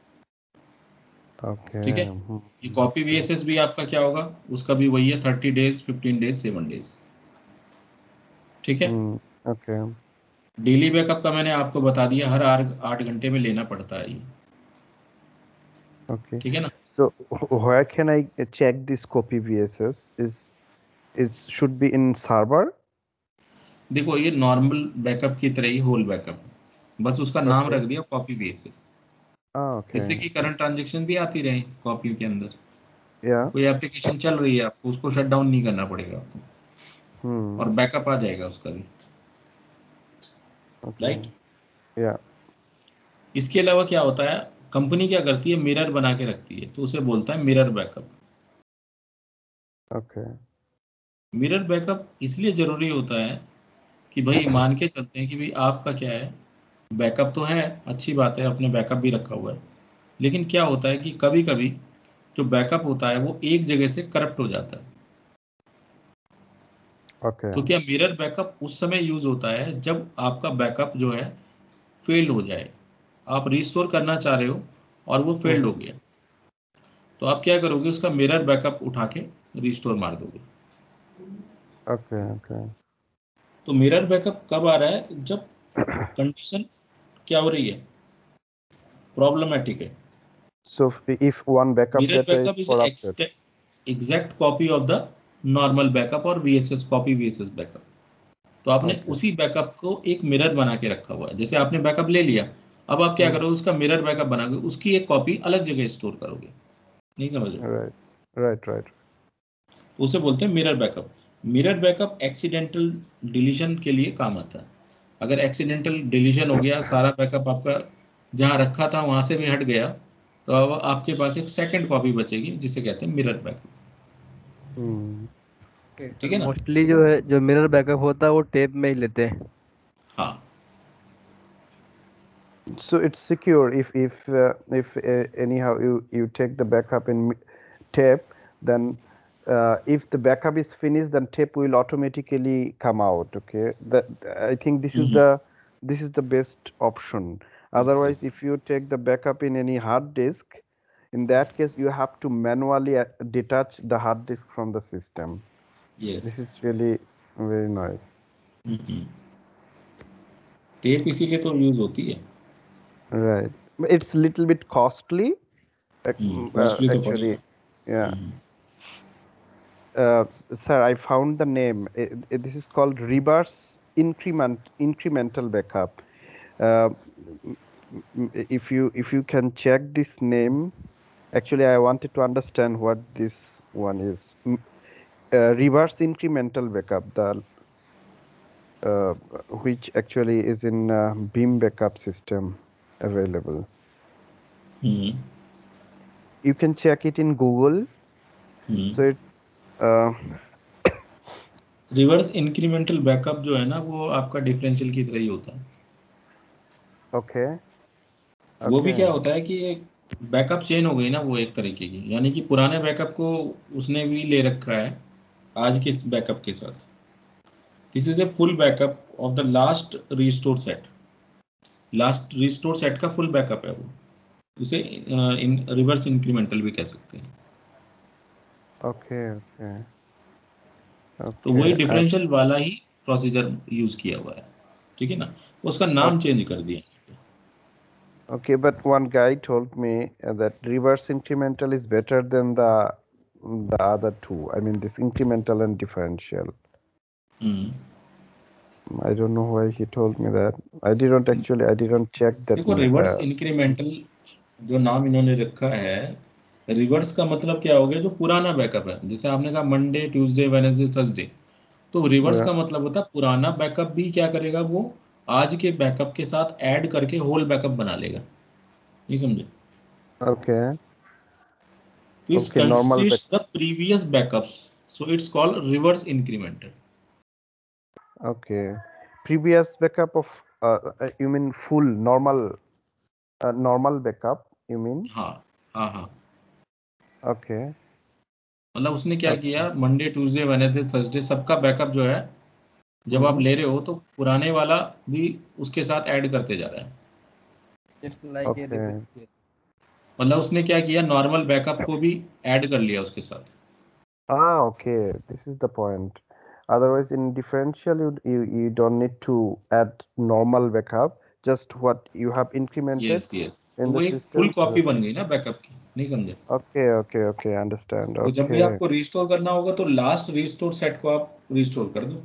ओके। ठीक है, ये कॉपी सो वीएसएस भी आपका क्या होगा, उसका भी वही है, thirty days, fifteen days, seven days. ठीक है, हम्म। ओके। डेली बैकअप का मैंने आपको बता दिया, हर आठ आठ घंटे में लेना पड़ता है ये। Okay. ठीक है ना। So wh- where can I uh, check this copy V S S? Is is should be in server? देखो, ये नॉर्मल बैकअप की तरह ही होल बैकअप, बस उसका नाम Okay. रख दिया कॉपी बेसिस, Ah, इससे okay. कि करंट ट्रांजेक्शन भी आती रहे कॉपी के अंदर। Yeah. कोई एप्लीकेशन चल रही है, आपको उसको शट डाउन नहीं करना पड़ेगा आपको, और Hmm. बैकअप आ जाएगा उसका भी। Okay. राइट। Yeah. इसके अलावा क्या होता है, कंपनी क्या करती है, मिरर बना के रखती है, तो उसे बोलता है mirror backup. Okay. Mirror backup इसलिए जरूरी होता है कि भाई मान के चलते हैं कि भाई आपका क्या है, बैकअप तो है, अच्छी बात है, अपने बैकअप भी रखा हुआ है, लेकिन क्या होता है कि कभी कभी जो बैकअप होता है वो एक जगह से करप्ट हो जाता है। Okay. तो क्या मिरर बैकअप उस समय यूज होता है जब आपका बैकअप जो है फेल्ड हो जाए, आप रिस्टोर करना चाह रहे हो और वो फेल्ड हो Hmm. गया, तो आप क्या करोगे, उसका मिरर बैकअप उठा के रिस्टोर मार दोगे। Okay. Okay. तो मिरर बैकअप कब आ रहा है, जब कंडीशन क्या हो रही है, प्रॉब्लमेटिक है। So if if one backup mirror data is backup is corrupted. Exact copy of the normal backup और वीएसएस कॉपी वीएसएस बैकअप। तो आपने Okay. उसी बैकअप को एक मिरर बना के रखा हुआ है, जैसे आपने बैकअप ले लिया, अब आप क्या Hmm. करोगे, उसका मिरर बैकअप बनाओगे, उसकी एक कॉपी अलग जगह स्टोर करोगे। नहीं समझ रहे, Right. Right. Right. तो उसे बोलते हैं mirror backup. Mirror backup accidental deletion के लिए काम आता है। अगर एक्सीडेंटल डिलीशन हो गया, सारा बैकअप आपका जहाँ रखा था वहां से भी हट गया, तो अब आपके पास एक सेकंड कॉपी बचेगी, जिसे कहते हैं मिरर बैकअप। Hmm. ठीक है ना। मोस्टली जो है जो मिरर बैकअप होता है वो टेप में ही लेते हैं। हाँ, So it's secure if if uh, if uh, anyhow you you take the backup in mi- tape, then uh, if the backup is finished, then tape will automatically come out. Okay, that I think this is hmm, the this is the best option. Otherwise, yes. if you take the backup in any hard disk, in that case, you have to manually uh, detach the hard disk from the system. This Yes. is really very nice. Tape इसीलिए तो यूज होती है. Right. It's a little bit costly, ac- mm, uh, costly तो actually. पड़ेगा. Yeah. Uh, sir, I found the name. I- I- this is called reverse increment incremental backup. Uh, m- m- if you if you can check this name, actually, I wanted to understand what this one is. M- Uh, reverse incremental backup, the uh, which actually is in uh, Beam backup system available. You can check it in Google. So it's uh, reverse incremental backup जो है ना वो आपका डिफरेंशियल की तरह ही होता है. okay. वो भी क्या Okay. होता है कि एक बैकअप चेन हो गई ना वो एक तरीके की, यानी कि पुराने बैकअप को उसने भी ले रखा है आज के इस बैकअप के साथ. This is a full backup of the last restore set. Last restore set का फुल बैकअप है वो. उसे इन रिवर्स इंक्रीमेंटल भी कह सकते हैं. Okay. Okay. तो वही Okay. I, डिफरेंशियल वाला ही प्रोसीजर यूज किया हुआ है. ठीक है ना. उसका नाम okay. चेंज कर दिया. Okay. But one guy told me uh, that reverse incremental is better than the the other two. I mean, this incremental and differential. Hmm. I don't know why he told me that. I didn't actually. I didn't check that. देखो n- रिवर्स Uh, इंक्रीमेंटल जो नाम इन्होंने रखा है, रिवर्स का मतलब क्या हो गया, जो पुराना बैकअप है. जैसे आपने कहा मंडे ट्यूसडे वेडनेसडे थर्सडे, तो रिवर्स yeah. का मतलब होता है पुराना बैकअप भी क्या करेगा वो आज के बैकअप के साथ ऐड करके होल बैकअप बना लेगा. नहीं समझे. Okay. This Okay. Normal back. Consist the previous backups, so it's called reverse incremental. Okay. Previous backup of uh, uh, you mean full normal uh, normal backup? You mean? हाँ हाँ हाँ. Okay. मतलब उसने क्या Okay. किया, मंडे ट्यूसडे वेडनेसडे थर्सडे सबका बैकअप जो है जब आप Mm-hmm. ले रहे हो तो पुराने वाला भी उसके साथ ऐड करते जा रहा है. जस्ट लाइक ये Okay. डिफरेंशियल. मतलब उसने क्या किया, नॉर्मल बैकअप को भी ऐड कर लिया उसके साथ. Ah, okay. This is the point. Otherwise, in differential, you, you you don't need to add normal backup. Just what you have incremented yes yes. तो in वो the एक फुल system. कॉपी That बन is- गई ना बैकअप की. नहीं समझे. Okay, okay, okay. Understand. तो जब भी Okay. आपको रिस्टोर करना होगा तो लास्ट रिस्टोर सेट को आप रिस्टोर कर दो.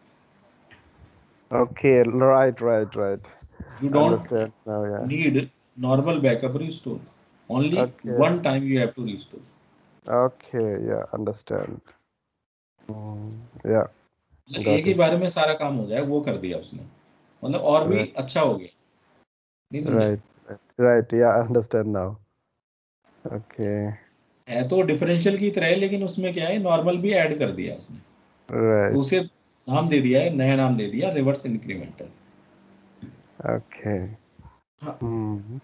Okay. Right, right, right. You don't Understand now. Yeah. Need normal backup restore. Only Okay. One time you have to restore. Okay. Yeah. Understand. Mm, yeah. एक Got ही it. बारे में सारा काम हो जाए वो कर दिया उसने. मतलब और भी Right. अच्छा हो गया. नहीं समझे. Right. Right. Right. Yeah. I understand now. Okay. है तो डिफरेंशियल की तरह है, लेकिन उसमें क्या है, नॉर्मल भी ऐड कर दिया उसने. तो Right. उसे नाम दे दिया है, नया नाम दे दिया रिवर्स इंक्रीमेंटल. Okay. हाँ. Hmm.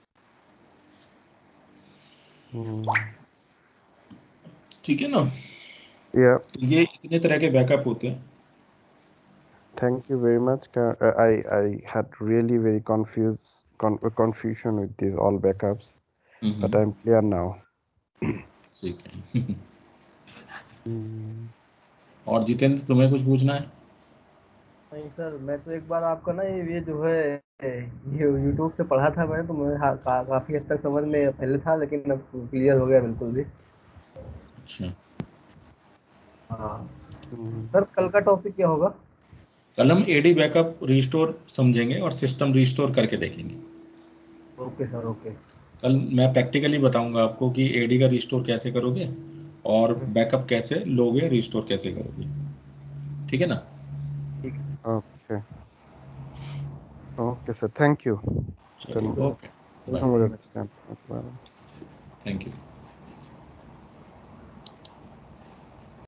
Hmm. ठीक है ना. Yeah. तो ये इतने तरह के बैकअप होते हैं. Thank you very much. Ka- uh, I I had really very confused con- uh, confusion with these all backups, but I'm clear now. ठीक है. Hmm. और जितेंद्र तुम्हें कुछ पूछना है. नहीं सर, मैं तो एक बार आपका ना ये ये जो है ये यूट्यूब से पढ़ा था मैंने, तो मुझे हा- का, काफी हद तक समझ में पहले था, लेकिन अब क्लियर हो गया बिल्कुल भी. अच्छा. हाँ Hmm. सर, कल का टॉपिक क्या होगा? कल हम एडी बैकअप रिस्टोर समझेंगे और सिस्टम रिस्टोर करके देखेंगे. Okay sir, okay. कल मैं प्रैक्टिकली बताऊंगा आपको कि एडी का रिस्टोर कैसे करोगे और हम्म, बैकअप कैसे लोगे, रिस्टोर कैसे करोगे. ठीक है ना. ठीक है. Okay. Okay, sir. Thank you. चलिए Then okay okay. Sir, bye. Thank you very much. understand. Okay. Thank you.